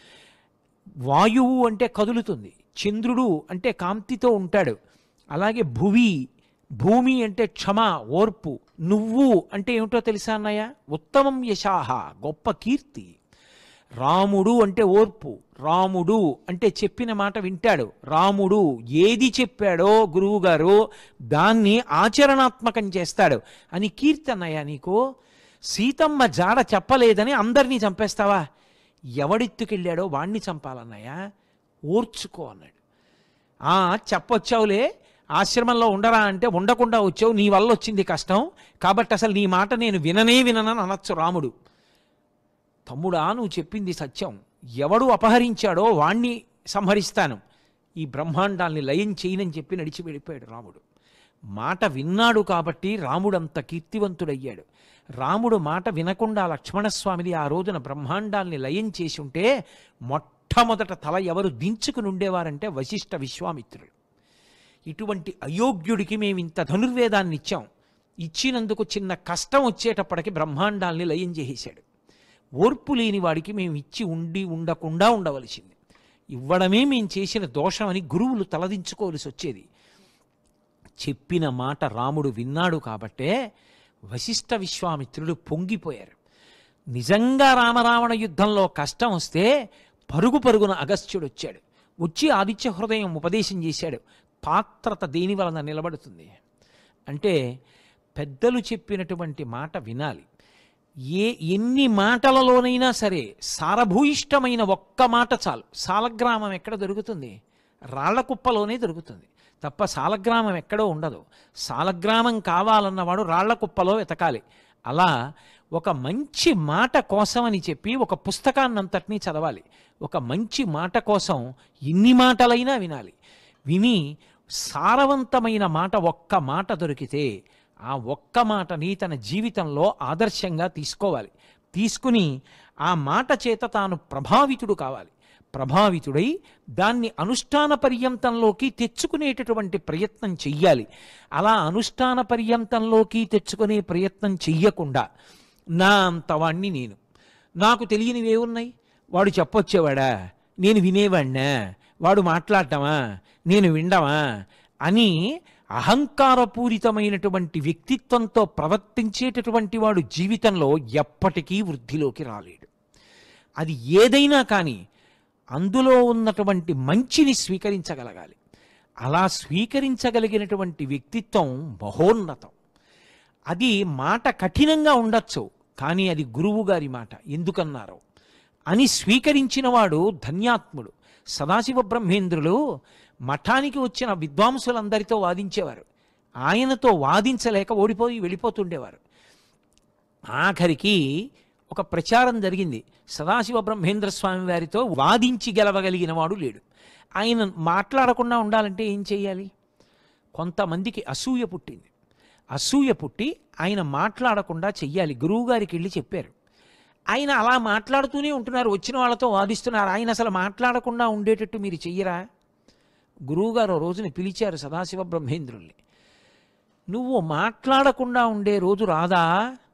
S1: వాయువు అంటే కదులుతుంది, చంద్రుడు అంటే కాంతితో ఉంటాడు. అలాగే భువి, భూమి అంటే క్షమ ఓర్పు. నువ్వు అంటే ఏమిటో తెలుసా అన్నయ్య? ఉత్తమం యశాహ, గొప్ప కీర్తి. రాముడు అంటే ఓర్పు, రాముడు అంటే చెప్పిన మాట వింటాడు. రాముడు ఏది చెప్పాడో గురువుగారు దాన్ని ఆచరణాత్మకం చేస్తాడు అని కీర్తి అన్నయ్య నీకు. సీతమ్మ జాడ చెప్పలేదని అందరినీ చంపేస్తావా? ఎవడెత్తుకెళ్ళాడో వాణ్ణి చంపాలన్నయ్య, ఓర్చుకో అన్నాడు. ఆ చెప్పొచ్చావులే, ఆశ్రమంలో ఉండరా అంటే ఉండకుండా వచ్చావు, నీ వల్ల వచ్చింది కష్టం, కాబట్టి అసలు నీ మాట నేను విననే విననని అనొచ్చు రాముడు. తమ్ముడా, నువ్వు చెప్పింది సత్యం, ఎవడు అపహరించాడో వాణ్ణి సంహరిస్తాను, ఈ బ్రహ్మాండాల్ని లయం చేయనని చెప్పి నడిచి వెళ్ళిపోయాడు రాముడు. మాట విన్నాడు కాబట్టి రాముడు అంత కీర్తివంతుడయ్యాడు. రాముడు మాట వినకుండా లక్ష్మణస్వామిని ఆ రోజున బ్రహ్మాండాల్ని లయం చేసి ఉంటే మొట్టమొదట తల ఎవరు దించుకుని ఉండేవారంటే వశిష్ఠ విశ్వామిత్రుడు. ఇటువంటి అయోగ్యుడికి మేము ఇంత ధనుర్వేదాన్ని ఇచ్చాం, ఇచ్చినందుకు చిన్న కష్టం వచ్చేటప్పటికి బ్రహ్మాండాల్ని లయం చేసేశాడు. ఓర్పు లేని వాడికి మేము ఇచ్చి ఉండి ఉండకుండా ఉండవలసింది. ఇవ్వడమే మేము చేసిన దోషం అని గురువులు తలదించుకోవలసి వచ్చేది. చెప్పిన మాట రాముడు విన్నాడు కాబట్టే వశిష్ఠ విశ్వామిత్రుడు పొంగిపోయారు. నిజంగా రామరావణ యుద్ధంలో కష్టం వస్తే పరుగు పరుగున అగస్త్యుడు వచ్చాడు. వచ్చి ఆదిత్య హృదయం ఉపదేశం చేశాడు. పాత్రత దేని వలన నిలబడుతుంది అంటే పెద్దలు చెప్పినటువంటి మాట వినాలి. ఏ ఎన్ని మాటలలోనైనా సరే సారభూయిష్టమైన ఒక్క మాట చాలు. సాలగ్రామం ఎక్కడ దొరుకుతుంది? రాళ్లకుప్పలోనే దొరుకుతుంది తప్ప సాలగ్రామం ఎక్కడో ఉండదు. సాలగ్రామం కావాలన్నవాడు రాళ్లకుప్పలో వెతకాలి. అలా ఒక మంచి మాట కోసమని చెప్పి ఒక పుస్తకాన్నంతటినీ చదవాలి. ఒక మంచి మాట కోసం ఎన్ని మాటలైనా వినాలి. విని సారవంతమైన మాట ఒక్క మాట దొరికితే ఆ ఒక్క మాటని తన జీవితంలో ఆదర్శంగా తీసుకోవాలి. తీసుకుని ఆ మాట చేత తాను ప్రభావితుడు కావాలి. ప్రభావితుడై దాన్ని అనుష్ఠాన పర్యంతంలోకి తెచ్చుకునేటటువంటి ప్రయత్నం చెయ్యాలి. అలా అనుష్ఠాన పర్యంతంలోకి తెచ్చుకునే ప్రయత్నం చెయ్యకుండా నా అంతవాణ్ణి నేను, నాకు తెలియనివే ఉన్నాయి, వాడు చెప్పొచ్చేవాడా, నేను వినేవాడినా, వాడు మాట్లాడటమా, నేను వినడమా అని అహంకారపూరితమైనటువంటి వ్యక్తిత్వంతో ప్రవర్తించేటటువంటి వాడు జీవితంలో ఎప్పటికీ వృద్ధిలోకి రాలేడు. అది ఏదైనా కానీ అందులో ఉన్నటువంటి మంచిని స్వీకరించగలగాలి. అలా స్వీకరించగలిగినటువంటి వ్యక్తిత్వం మహోన్నతం. అది మాట కఠినంగా ఉండొచ్చు, కానీ అది గురువు గారి మాట ఎందుకన్నారు అని స్వీకరించిన వాడు ధన్యాత్ముడు. సదాశివ బ్రహ్మేంద్రులు మఠానికి వచ్చిన విద్వాంసులందరితో వాదించేవారు. ఆయనతో వాదించలేక ఓడిపోయి వెళ్ళిపోతుండేవారు. ఆఖరికి ఒక ప్రచారం జరిగింది. సదాశివ బ్రహ్మేంద్ర స్వామి వారితో వాదించి గెలవగలిగిన వాడు లేడు. ఆయన మాట్లాడకుండా ఉండాలంటే ఏం చేయాలి? కొంతమందికి అసూయ పుట్టింది. అసూయ పుట్టి ఆయన మాట్లాడకుండా చెయ్యాలి. గురువుగారికి వెళ్ళి చెప్పారు. ఆయన అలా మాట్లాడుతూనే ఉంటున్నారు, వచ్చిన వాళ్ళతో వాదిస్తున్నారు. ఆయన అసలు మాట్లాడకుండా ఉండేటట్టు మీరు చెయ్యరా? గురువుగారు రోజుని పిలిచారు సదాశివ బ్రహ్మేంద్రుల్ని. నువ్వు మాట్లాడకుండా ఉండే రోజు రాదా?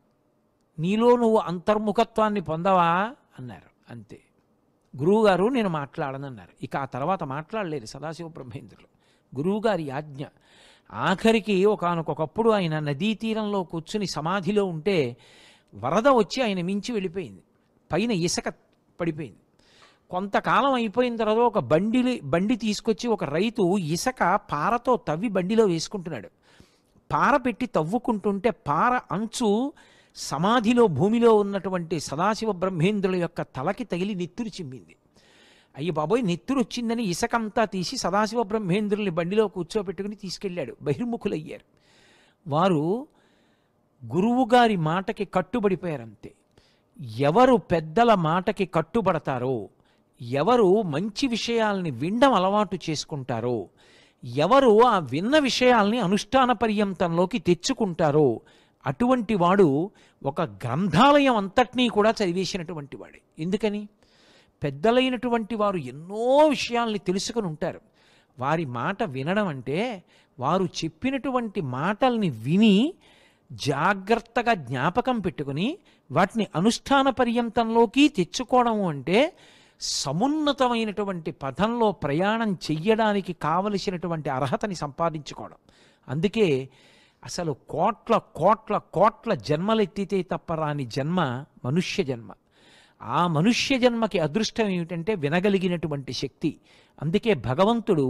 S1: నీలో నువ్వు అంతర్ముఖత్వాన్ని పొందవా అన్నారు. అంతే. గురువుగారు నేను మాట్లాడనన్నారు. ఇక ఆ తర్వాత మాట్లాడలేదు సదాశివ బ్రహ్మేంద్రులు. గురువుగారి ఆజ్ఞ. ఆఖరికి ఒకానొకప్పుడు ఆయన నదీ తీరంలో కూర్చుని సమాధిలో ఉంటే వరద వచ్చి ఆయన మించి వెళ్ళిపోయింది. పైన ఇసుక పడిపోయింది. కొంతకాలం అయిపోయిన తర్వాత ఒక బండి బండి తీసుకొచ్చి ఒక రైతు ఇసుక పారతో తవ్వి బండిలో వేసుకుంటున్నాడు. పార పెట్టి తవ్వుకుంటుంటే పార అంచు సమాధిలో భూమిలో ఉన్నటువంటి సదాశివ బ్రహ్మేంద్రుల యొక్క తలకి తగిలి నెత్తురు చిమ్మింది. అయ్యి బాబోయ్, నెత్తురు వచ్చిందని ఇసుకంతా తీసి సదాశివ బ్రహ్మేంద్రుల్ని బండిలో కూర్చోబెట్టుకుని తీసుకెళ్ళాడు. బహిర్ముఖులయ్యారు. వారు గురువుగారి మాటకి కట్టుబడిపోయారంతే. ఎవరు పెద్దల మాటకి కట్టుబడతారో, ఎవరు మంచి విషయాల్ని వినడం అలవాటు చేసుకుంటారో, ఎవరు ఆ విన్న విషయాల్ని అనుష్ఠాన పర్యంతంలోకి తెచ్చుకుంటారో అటువంటి వాడు ఒక గ్రంథాలయం అంతటినీ కూడా చదివేసినటువంటి వాడే. ఎందుకని? పెద్దలైనటువంటి వారు ఎన్నో విషయాల్ని తెలుసుకుని ఉంటారు. వారి మాట వినడం అంటే వారు చెప్పినటువంటి మాటల్ని విని జాగ్రత్తగా జ్ఞాపకం పెట్టుకుని వాటిని అనుష్ఠాన పర్యంతంలోకి తెచ్చుకోవడం అంటే సమున్నతమైనటువంటి పథంలో ప్రయాణం చెయ్యడానికి కావలసినటువంటి అర్హతని సంపాదించుకోవడం. అందుకే అసలు కోట్ల కోట్ల కోట్ల జన్మలెత్తితే తప్ప రాని జన్మ మనుష్య జన్మ. ఆ మనుష్య జన్మకి అదృష్టం ఏమిటంటే వినగలిగినటువంటి శక్తి. అందుకే భగవంతుడు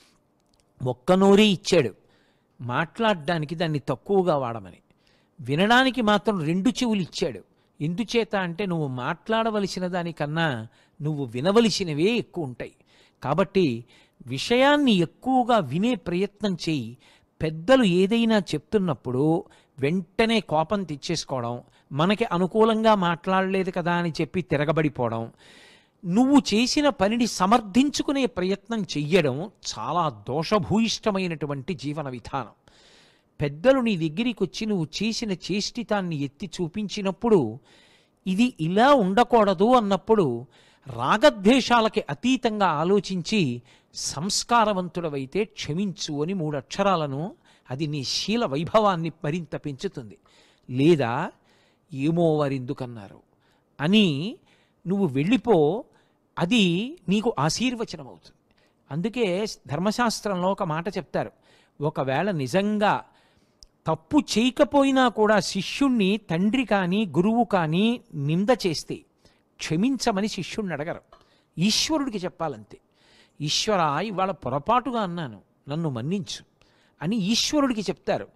S1: ఒక్క నోరే ఇచ్చాడు, మాట్లాడడానికి దాన్ని తక్కువగా వాడమని. వినడానికి మాత్రం రెండు చెవులు ఇచ్చాడు. ఎందుచేత అంటే నువ్వు మాట్లాడవలసిన దానికన్నా నువ్వు వినవలసినవే ఎక్కువ ఉంటాయి. కాబట్టి విషయాన్ని ఎక్కువగా వినే ప్రయత్నం చేయి. పెద్దలు ఏదైనా చెప్తున్నప్పుడు వెంటనే కోపం తెచ్చేసుకోవడం, మనకి అనుకూలంగా మాట్లాడలేదు కదా అని చెప్పి తిరగబడిపోవడం, నువ్వు చేసిన పనిని సమర్థించుకునే ప్రయత్నం చెయ్యడం చాలా దోషభూయిష్టమైనటువంటి జీవన విధానం. పెద్దలు నీ దగ్గరికి వచ్చి నువ్వు చేసిన చేష్టితాన్ని ఎత్తి చూపించినప్పుడు ఇది ఇలా ఉండకూడదు అన్నప్పుడు రాగద్వేషాలకి అతీతంగా ఆలోచించి సంస్కారవంతుడవైతే క్షమించు అని మూడు అక్షరాలను, అది నీ శీల వైభవాన్ని మరింత పెంచుతుంది. లేదా ఏమో వారెందుకన్నారు అని నువ్వు వెళ్ళిపో, అది నీకు ఆశీర్వచనం అవుతుంది. అందుకే ధర్మశాస్త్రంలో ఒక మాట చెప్తారు, ఒకవేళ నిజంగా తప్పు చేయకపోయినా కూడా శిష్యుణ్ణి తండ్రి కానీ గురువు కానీ నింద చేస్తే క్షమించమని శిష్యుణ్ణి అడగరు, ఈశ్వరుడికి చెప్పాలంతే. ఈశ్వర, ఇవాళ పొరపాటుగా అన్నాను, నన్ను మన్నించు అని ఈశ్వరుడికి చెప్తారు.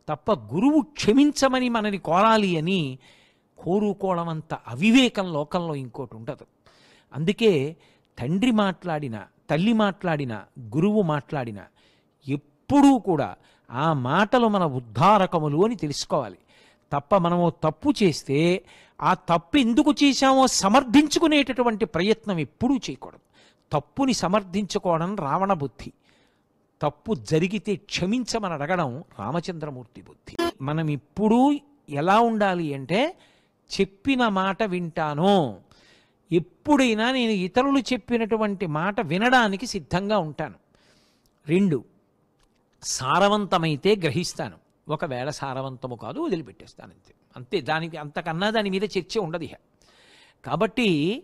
S1: తప్ప గురువు క్షమించమని మనని కోరాలి అని కోరుకోవడం అంత అవివేకం లోకంలో ఇంకోటి ఉండదు. అందుకే తండ్రి మాట్లాడిన, తల్లి మాట్లాడిన, గురువు మాట్లాడిన ఎప్పుడూ కూడా ఆ మాటలు మన ఉద్ధారకములు అని తెలుసుకోవాలి. తప్ప మనము తప్పు చేస్తే ఆ తప్పు ఎందుకు చేశామో సమర్థించుకునేటటువంటి ప్రయత్నం ఎప్పుడూ చేయకూడదు. తప్పుని సమర్థించుకోవడం రావణ బుద్ధి, తప్పు జరిగితే క్షమించమని అడగడం రామచంద్రమూర్తి బుద్ధి. మనం ఇప్పుడు ఎలా ఉండాలి అంటే, చెప్పిన మాట వింటాను, ఎప్పుడైనా నేను ఇతరులు చెప్పినటువంటి మాట వినడానికి సిద్ధంగా ఉంటాను. రెండు, సారవంతమైతే గ్రహిస్తాను, ఒకవేళ సారవంతము కాదు వదిలిపెట్టేస్తాను, అంతే అంతే దానికి అంతకన్నా దాని మీద చర్చ ఉండదు ఇహ. కాబట్టి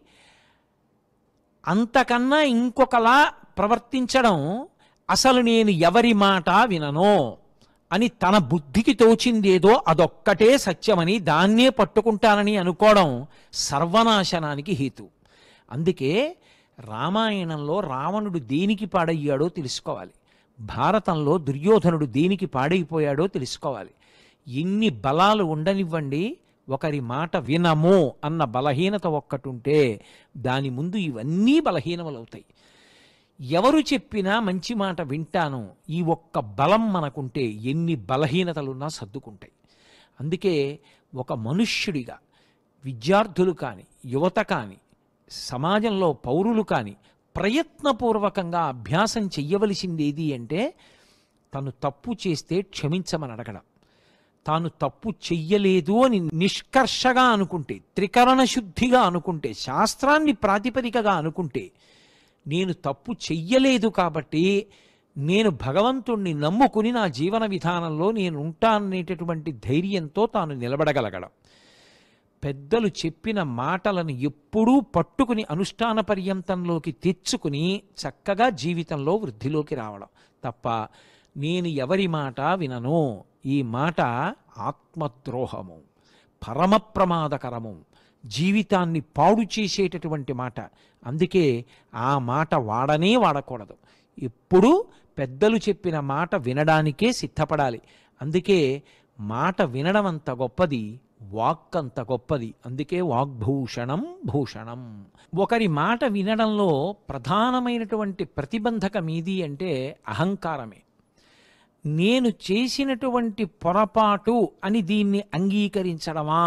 S1: అంతకన్నా ఇంకొకలా ప్రవర్తించడం, అసలు నేను ఎవరి మాట వినను అని తన బుద్ధికి తోచిందేదో అదొక్కటే సత్యమని దాన్నే పట్టుకుంటానని అనుకోవడం సర్వనాశనానికి హేతు. అందుకే రామాయణంలో రావణుడు దేనికి పాడయ్యాడో తెలుసుకోవాలి, భారతంలో దుర్యోధనుడు దేనికి పాడైపోయాడో తెలుసుకోవాలి. ఎన్ని బలాలు ఉండనివ్వండి, ఒకరి మాట వినము అన్న బలహీనత ఒక్కటుంటే దాని ముందు ఇవన్నీ బలహీనములవుతాయి. ఎవరు చెప్పినా మంచి మాట వింటాను, ఈ ఒక్క బలం మనకుంటే ఎన్ని బలహీనతలున్నా సర్దుకుంటాయి. అందుకే ఒక మనుష్యుడిగా విద్యార్థులు కానీ, యువత కానీ, సమాజంలో పౌరులు కానీ ప్రయత్నపూర్వకంగా అభ్యాసం చెయ్యవలసింది ఏది అంటే, తను తప్పు చేస్తే క్షమించమని అడగడం. తాను తప్పు చెయ్యలేదు అని నిష్కర్షగా అనుకుంటే, త్రికరణ శుద్ధిగా అనుకుంటే, శాస్త్రాన్ని ప్రాతిపదికగా అనుకుంటే, నేను తప్పు చెయ్యలేదు కాబట్టి నేను భగవంతుణ్ణి నమ్ముకుని నా జీవన విధానంలో నేను ఉంటాననేటటువంటి ధైర్యంతో తాను నిలబడగలగడం. పెద్దలు చెప్పిన మాటలను ఎప్పుడూ పట్టుకుని అనుష్ఠాన పర్యంతంలోకి తెచ్చుకుని చక్కగా జీవితంలో వృద్ధిలోకి రావడం తప్ప, నేను ఎవరి మాట వినను, ఈ మాట ఆత్మద్రోహము, పరమ ప్రమాదకరము, జీవితాన్ని పాడు చేసేటటువంటి మాట. అందుకే ఆ మాట వాడనే వాడకూడదు. ఎప్పుడూ పెద్దలు చెప్పిన మాట వినడానికే సిద్ధపడాలి. అందుకే మాట వినడం అంత గొప్పది, వాక్ అంత గొప్పది. అందుకే వాగ్భూషణం భూషణం. ఒకరి మాట వినడంలో ప్రధానమైనటువంటి ప్రతిబంధకం ఏది అంటే అహంకారమే. నేను చేసినటువంటి పొరపాటు అని దీన్ని అంగీకరించడమా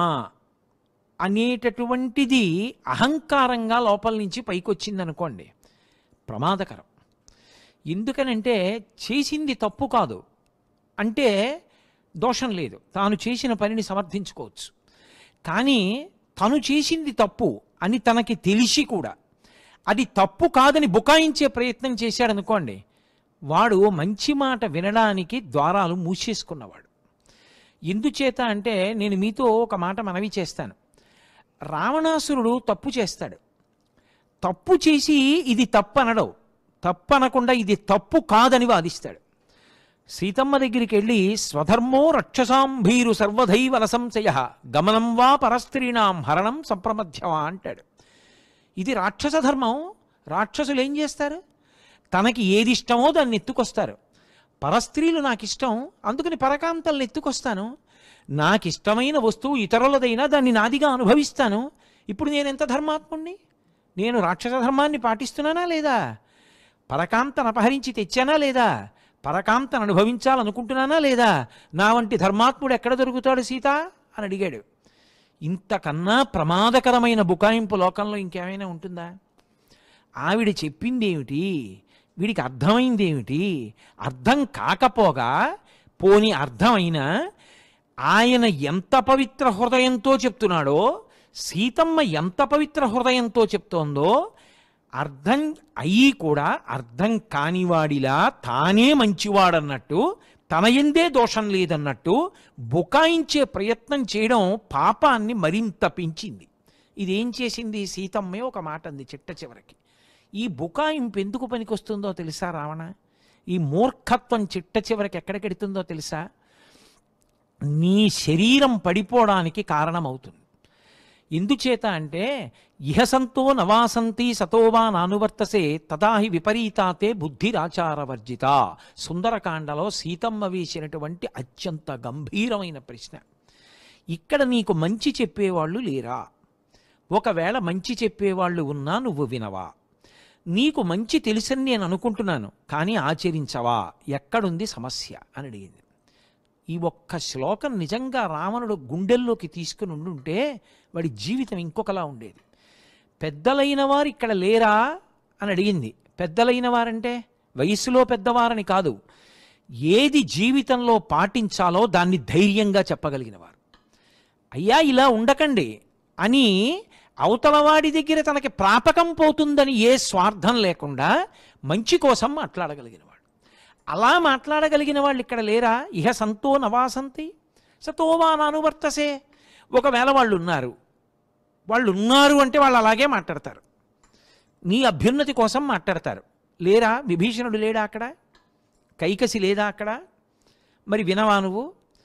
S1: అనేటటువంటిది అహంకారంగా లోపల నుంచి పైకొచ్చిందనుకోండి, ప్రమాదకరం. ఎందుకనంటే చేసింది తప్పు కాదు అంటే దోషం లేదు, తాను చేసిన పనిని సమర్థించుకోవచ్చు. కానీ తను చేసింది తప్పు అని తనకి తెలిసి కూడా అది తప్పు కాదని బుకాయించే ప్రయత్నం చేశాడనుకోండి, వాడు మంచి మాట వినడానికి ద్వారాలు మూసేసుకున్నవాడు. ఎందుచేత అంటే, నేను మీతో ఒక మాట మనవి చేస్తాను. రావణాసురుడు తప్పు చేస్తాడు, తప్పు చేసి ఇది తప్పు అనడవు, తప్పు అనకుండా ఇది తప్పు కాదని వాదిస్తాడు. సీతమ్మ దగ్గరికి వెళ్ళి స్వధర్మో రక్షసాంభీరు సర్వధైవ సంశయ గమనం వా పరస్త్రీణాం హరణం సంప్రమధ్యమా అంటాడు. ఇది రాక్షస ధర్మం. రాక్షసులు ఏం చేస్తారు? తనకి ఏది ఇష్టమో దాన్ని ఎత్తుకొస్తారు. పరస్త్రీలు నాకు ఇష్టం, అందుకని పరకాంతల్ని ఎత్తుకొస్తాను. నాకు ఇష్టమైన వస్తువు ఇతరులదైనా దాన్ని నాదిగా అనుభవిస్తాను. ఇప్పుడు నేను ఎంత ధర్మాత్ముణ్ణి? నేను రాక్షస ధర్మాన్ని పాటిస్తున్నానా లేదా? పరకాంతను అపహరించి తెచ్చానా లేదా? పరకాంతను అనుభవించాలనుకుంటున్నానా లేదా? నా వంటి ధర్మాత్ముడు ఎక్కడ దొరుకుతాడు సీత అని అడిగాడు. ఇంతకన్నా ప్రమాదకరమైన బుకాయింపు లోకంలో ఇంకేమైనా ఉంటుందా? ఆవిడ చెప్పిందేమిటి, వీడికి అర్థమైందేమిటి, అర్థం కాకపోగా పోని అర్థమైనా ఆయన ఎంత పవిత్ర హృదయంతో చెప్తున్నాడో, సీతమ్మ ఎంత పవిత్ర హృదయంతో చెప్తోందో అర్థం అయ్యి కూడా అర్థం కానివాడిలా తానే మంచివాడన్నట్టు, తన ఎందే దోషం లేదన్నట్టు బుకాయించే ప్రయత్నం చేయడం పాపాన్ని మరింత పెంచింది. ఇదేం చేసింది? సీతమ్మే ఒక మాట అంది చిట్ట చివరికి. ఈ బుకాయింపు ఎందుకు పనికొస్తుందో తెలుసా రావణ? ఈ మూర్ఖత్వం చిట్ట చివరికి ఎక్కడికెడుతుందో తెలుసా? నీ శరీరం పడిపోవడానికి కారణమవుతుంది. ఎందుచేత అంటే ఇహ సంతో నవాసంతి సతోవా నానువర్తసే తదాహి విపరీతాతే బుద్ధిరాచారవర్జిత. సుందరకాండలో సీతమ్మ వేసినటువంటి అత్యంత గంభీరమైన ప్రశ్న. ఇక్కడ నీకు మంచి చెప్పేవాళ్ళు లేరా? ఒకవేళ మంచి చెప్పేవాళ్ళు ఉన్నా నువ్వు వినవా? నీకు మంచి తెలుసని నేను అనుకుంటున్నాను, కానీ ఆచరించవా? ఎక్కడుంది సమస్య అని అడిగింది. ఈ ఒక్క శ్లోకం నిజంగా రావణుడు గుండెల్లోకి తీసుకుని ఉండుంటే వాడి జీవితం ఇంకొకలా ఉండేది. పెద్దలైన వారు ఇక్కడ లేరా అని అడిగింది. పెద్దలైన వారంటే వయస్సులో పెద్దవారని కాదు, ఏది జీవితంలో పాటించాలో దాన్ని ధైర్యంగా చెప్పగలిగిన వారు. అయ్యా ఇలా ఉండకండి అని అవతలవాడి దగ్గర తనకి ప్రాపకం పోతుందని ఏ స్వార్థం లేకుండా మంచి కోసం మాట్లాడగలిగిన వాడు. అలా మాట్లాడగలిగిన వాళ్ళు ఇక్కడ లేరా? ఇహ సంతో నవాసంతి సతోవా నానువర్తసే. ఒకవేళ వాళ్ళు ఉన్నారు, వాళ్ళు ఉన్నారు అంటే వాళ్ళు అలాగే మాట్లాడతారు, నీ అభ్యున్నతి కోసం మాట్లాడతారు. లేరా? విభీషణుడు లేడా అక్కడ? కైకసి లేదా అక్కడ? మరి వినవా నువ్వు?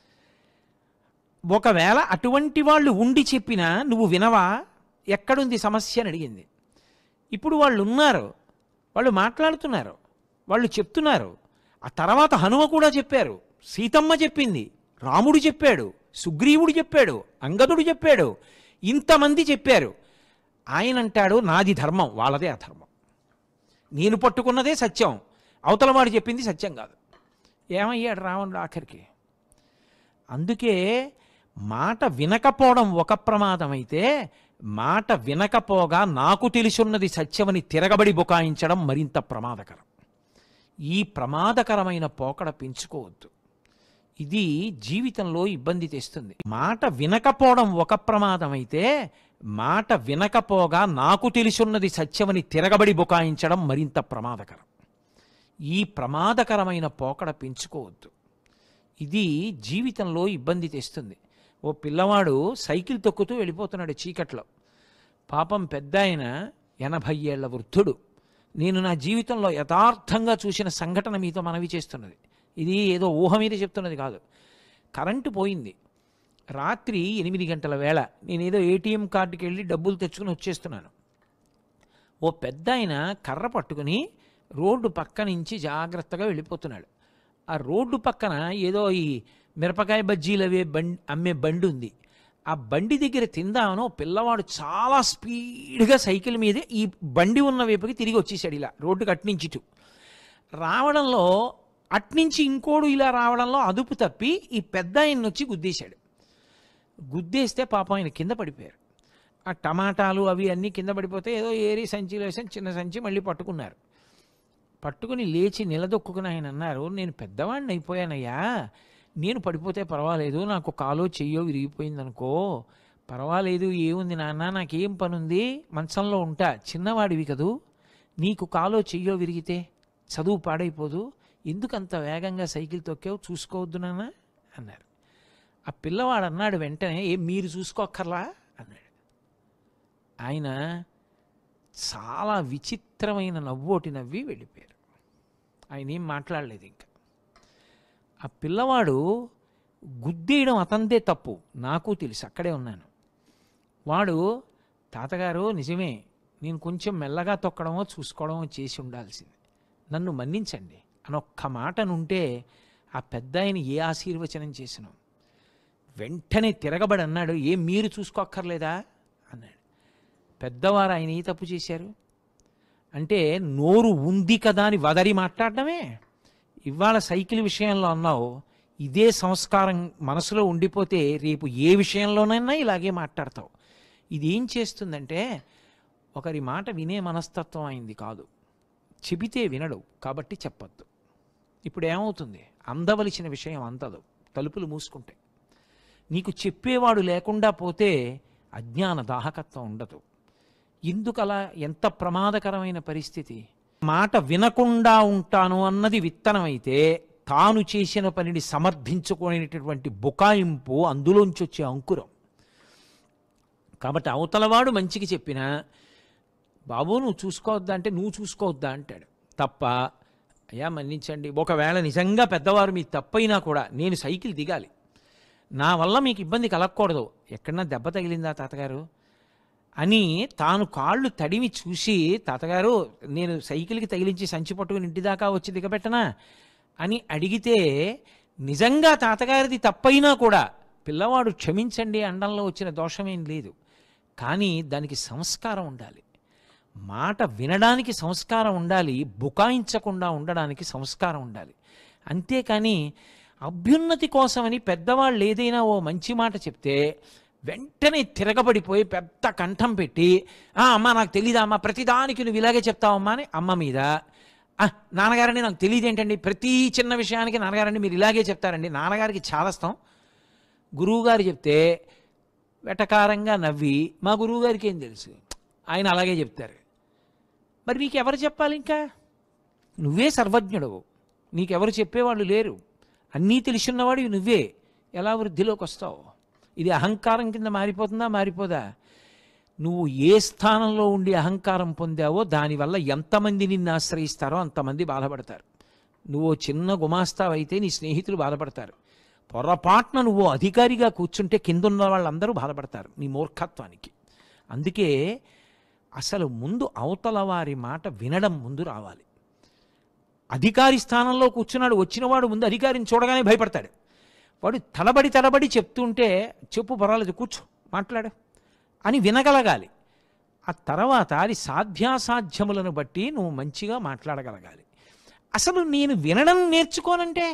S1: ఒకవేళ అటువంటి వాళ్ళు ఉండి చెప్పినా నువ్వు వినవా? ఎక్కడుంది సమస్య అని అడిగింది. ఇప్పుడు వాళ్ళు ఉన్నారు, వాళ్ళు మాట్లాడుతున్నారు, వాళ్ళు చెప్తున్నారు. ఆ తర్వాత హనుమ కూడా చెప్పారు, సీతమ్మ చెప్పింది, రాముడు చెప్పాడు, సుగ్రీవుడు చెప్పాడు, అంగదుడు చెప్పాడు, ఇంతమంది చెప్పారు. ఆయన అంటాడు నాది ధర్మం, వాళ్ళదే అధర్మం, నేను పట్టుకున్నదే సత్యం, అవతలవాడు చెప్పింది సత్యం కాదు. ఏమయ్యాడు రావణుడు ఆఖరికి? అందుకే మాట వినకపోవడం ఒక ప్రమాదం అయితే, మాట వినకపోగా నాకు తెలుసున్నది సత్యమని తిరగబడి బుకాయించడం మరింత ప్రమాదకరం. ఈ ప్రమాదకరమైన పోకడ పెంచుకోవద్దు, ఇది జీవితంలో ఇబ్బంది తెస్తుంది. మాట వినకపోవడం ఒక ప్రమాదం అయితే, మాట వినకపోగా నాకు తెలుసున్నది సత్యమని తిరగబడి బుకాయించడం మరింత ప్రమాదకరం. ఈ ప్రమాదకరమైన పోకడ పెంచుకోవద్దు, ఇది జీవితంలో ఇబ్బంది తెస్తుంది. ఓ పిల్లవాడు సైకిల్ తొక్కుతూ వెళ్ళిపోతున్నాడు చీకట్లో. పాపం పెద్ద ఆయన ఎనభై ఏళ్ల వృద్ధుడు. నేను నా జీవితంలో యథార్థంగా చూసిన సంఘటన మీతో మనవి చేస్తున్నది. ఇది ఏదో ఊహ మీద చెప్తున్నది కాదు. కరెంటు పోయింది రాత్రి ఎనిమిది గంటల వేళ. నేనేదో ఏటీఎం కార్డుకి వెళ్ళి డబ్బులు తెచ్చుకుని వచ్చేస్తున్నాను. ఓ పెద్ద ఆయన కర్ర పట్టుకుని రోడ్డు పక్క నుంచి జాగ్రత్తగా వెళ్ళిపోతున్నాడు. ఆ రోడ్డు పక్కన ఏదో ఈ మిరపకాయ బజ్జీలు అవే బండి అమ్మే బండి ఉంది. ఆ బండి దగ్గర తిందామనో పిల్లవాడు చాలా స్పీడ్గా సైకిల్ మీదే ఈ బండి ఉన్న వైపుకి తిరిగి వచ్చేసాడు. ఇలా రోడ్డుకి అట్నుంచి ఇటు రావడంలో, అట్నుంచి ఇంకోడు ఇలా రావడంలో అదుపు తప్పి ఈ పెద్ద ఆయన వచ్చి గుద్దేశాడు. గుద్దేస్తే పాపం ఆయన కింద పడిపోయారు. ఆ టమాటాలు అవి అన్నీ కింద పడిపోతే ఏదో ఏరి సంచిలో వేసాను, చిన్న సంచి మళ్ళీ పట్టుకున్నారు. పట్టుకుని లేచి నిలదొక్కుని ఆయన అన్నారు, నేను పెద్దవాడిని అయిపోయానయ్యా, నేను పడిపోతే పర్వాలేదు, నాకు కాలో చెయ్యో విరిగిపోయిందనుకో పర్వాలేదు, ఏముంది నాన్న, నాకేం పనుంది, మంచంలో ఉంటా, చిన్నవాడివి కదూ, నీకు కాలో చెయ్యో విరిగితే చదువు పాడైపోదు, ఎందుకంత వేగంగా సైకిల్ తొక్కావు, చూసుకోవద్దు నాన్న అన్నారు. ఆ పిల్లవాడు అన్నాడు వెంటనే, ఏం మీరు చూసుకోక్కర్లా అన్నాడు. ఆయన చాలా విచిత్రమైన నవ్వోటి నవ్వి వెళ్ళిపోయారు. ఆయన ఏం మాట్లాడలేదు ఇంకా. ఆ పిల్లవాడు గుద్దేయడం అతందే తప్పు, నాకు తెలుసు, అక్కడే ఉన్నాను. వాడు తాతగారు నిజమే, నేను కొంచెం మెల్లగా తొక్కడమో చూసుకోవడమో చేసి ఉండాల్సింది, నన్ను మన్నించండి అని ఒక్క మాట నుంటే ఆ పెద్ద ఆయన ఏ ఆశీర్వచనం చేసినాం. వెంటనే తిరగబడి అన్నాడు, ఏం మీరు చూసుకోక్కర్లేదా అన్నాడు. పెద్దవారు ఆయన ఏ తప్పు చేశారు అంటే, నోరు ఉంది కదా అని వదరి మాట్లాడడమే. ఇవాళ సైకిల్ విషయంలో అన్నావు, ఇదే సంస్కారం మనసులో ఉండిపోతే రేపు ఏ విషయంలోనైనా ఇలాగే మాట్లాడతావు. ఇది ఏం చేస్తుందంటే, ఒకరి మాట వినే మనస్తత్వం అయింది కాదు, చెబితే వినడు కాబట్టి చెప్పద్దు. ఇప్పుడు ఏమవుతుంది, అందవలసిన విషయం అందదు, తలుపులు మూసుకుంటాయి. నీకు చెప్పేవాడు లేకుండా పోతే అజ్ఞాన దాహకత్వం ఉండదు. ఎందుకలా? ఎంత ప్రమాదకరమైన పరిస్థితి. మాట వినకుండా ఉంటాను అన్నది విత్తనమైతే, తాను చేసిన పనిని సమర్థించుకునేటటువంటి బుకాయింపు అందులోంచి వచ్చే అంకురం. కాబట్టి అవతలవాడు మంచికి చెప్పినా, బాబు నువ్వు చూసుకోవద్దా అంటే నువ్వు చూసుకోవద్దా అంటాడు తప్ప, అయ్యా మన్నించండి, ఒకవేళ నిజంగా పెద్దవారు మీ తప్పైనా కూడా నేను సైకిల్ దిగాలి, నా వల్ల మీకు ఇబ్బంది కలగకూడదు, ఎక్కడన్నా దెబ్బ తగిలిందా తాతగారు అని తాను కాళ్ళు తడిమి చూసి, తాతగారు నేను సైకిల్కి తగిలించి సంచి పట్టుకుని ఇంటి దాకా వచ్చి దిగబెట్టనా అని అడిగితే, నిజంగా తాతగారిది తప్పైనా కూడా పిల్లవాడు క్షమించండి అండంలో వచ్చిన దోషమేం లేదు. కానీ దానికి సంస్కారం ఉండాలి, మాట వినడానికి సంస్కారం ఉండాలి, బుకాయించకుండా ఉండడానికి సంస్కారం ఉండాలి. అంతేకాని అభ్యున్నతి కోసమని పెద్దవాళ్ళు ఏదైనా ఓ మంచి మాట చెప్తే వెంటనే తిరగబడిపోయి పెద్ద కంఠం పెట్టి, అమ్మ నాకు తెలీదా అమ్మ, ప్రతిదానికి నువ్వు ఇలాగే చెప్తావమ్మా అని అమ్మ మీద, నాన్నగారండి నాకు తెలియదు ఏంటండి, ప్రతి చిన్న విషయానికి నాన్నగారండి మీరు ఇలాగే చెప్తారండి, నాన్నగారికి చాదస్తాం. గురువుగారు చెప్తే వెటకారంగా నవ్వి, మా గురువుగారికి ఏం తెలుసు, ఆయన అలాగే చెప్తారు. మరి నీకెవరు చెప్పాలి? ఇంకా నువ్వే సర్వజ్ఞుడవు, నీకెవరు చెప్పేవాళ్ళు లేరు, అన్నీ తెలుసున్నవాడు నువ్వే. ఎలా వృద్ధిలోకి వస్తావు? ఇది అహంకారం కింద మారిపోతుందా? మారిపోదా? నువ్వు ఏ స్థానంలో ఉండి అహంకారం పొందావో దానివల్ల ఎంతమంది నిన్ను ఆశ్రయిస్తారో అంతమంది బాధపడతారు. నువ్వు చిన్న గుమాస్తావైతే నీ స్నేహితులు బాధపడతారు. పొరపాటున నువ్వు అధికారిగా కూర్చుంటే కిందున్న వాళ్ళందరూ బాధపడతారు నీ మూర్ఖత్వానికి. అందుకే అసలు ముందు అవతల వారి మాట వినడం ముందు రావాలి. అధికారి స్థానంలో కూర్చున్నాడు, వచ్చినవాడు ముందు అధికారిని చూడగానే భయపడతాడు. వాడు తడబడి తడబడి చెప్తుంటే, చెప్పు పర్వాలేదు కూర్చో మాట్లాడు అని వినగలగాలి. ఆ తర్వాత అది సాధ్యాసాధ్యములను బట్టి నువ్వు మంచిగా మాట్లాడగలగాలి. అసలు నేను వినడం నేర్చుకోనంటే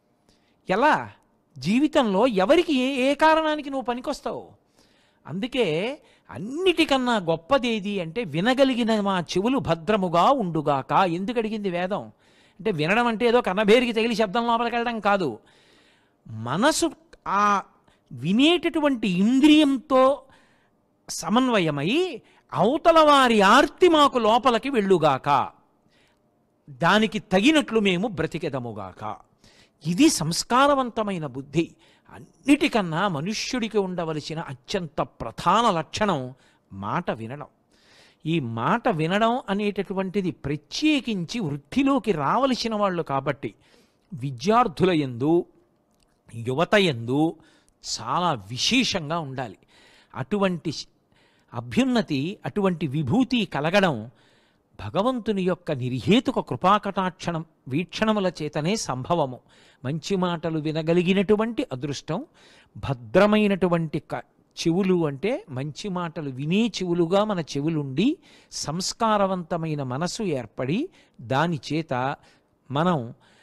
S1: ఎలా? జీవితంలో ఎవరికి ఏ ఏ కారణానికి నువ్వు పనికొస్తావు? అందుకే అన్నిటికన్నా గొప్పదేది అంటే వినగలిగిన మా చెవులు భద్రముగా ఉండుగాక. ఎందుకు అడిగింది వేదం అంటే, వినడం అంటే ఏదో కన్నభేరికి తగిలి శబ్దం లోపలికి వెళ్ళడం కాదు. మనసు ఆ వినేటటువంటి ఇంద్రియంతో సమన్వయమై అవతల వారి ఆర్తి మాకు లోపలికి వెళ్ళుగాక, దానికి తగినట్లు మేము బ్రతికెదముగాక. ఇది సంస్కారవంతమైన బుద్ధి. అన్నిటికన్నా మనుష్యుడికి ఉండవలసిన అత్యంత ప్రధాన లక్షణం మాట వినడం. ఈ మాట వినడం అనేటటువంటిది ప్రత్యేకించి వృద్ధిలోకి రావలసిన వాళ్ళు కాబట్టి విద్యార్థుల యందు, యువత యందు చాలా విశేషంగా ఉండాలి. అటువంటి అభ్యున్నతి, అటువంటి విభూతి కలగడం భగవంతుని యొక్క నిర్హేతుక కృపాకటాక్షణం వీక్షణముల చేతనే సంభవము. మంచి మాటలు వినగలిగినటువంటి అదృష్టం, భద్రమైనటువంటి క చెవులు అంటే మంచి మాటలు వినే చెవులుగా మన చెవులుండి సంస్కారవంతమైన మనసు ఏర్పడి దాని చేత మనం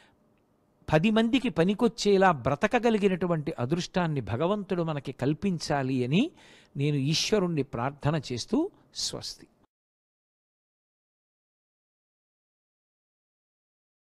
S1: పది మందికి పనికొచ్చేలా బ్రతకగలిగినటువంటి అదృష్టాన్ని భగవంతుడు మనకి కల్పించాలి అని నేను ఈశ్వరుణ్ణి ప్రార్థన చేస్తూ స్వస్తి.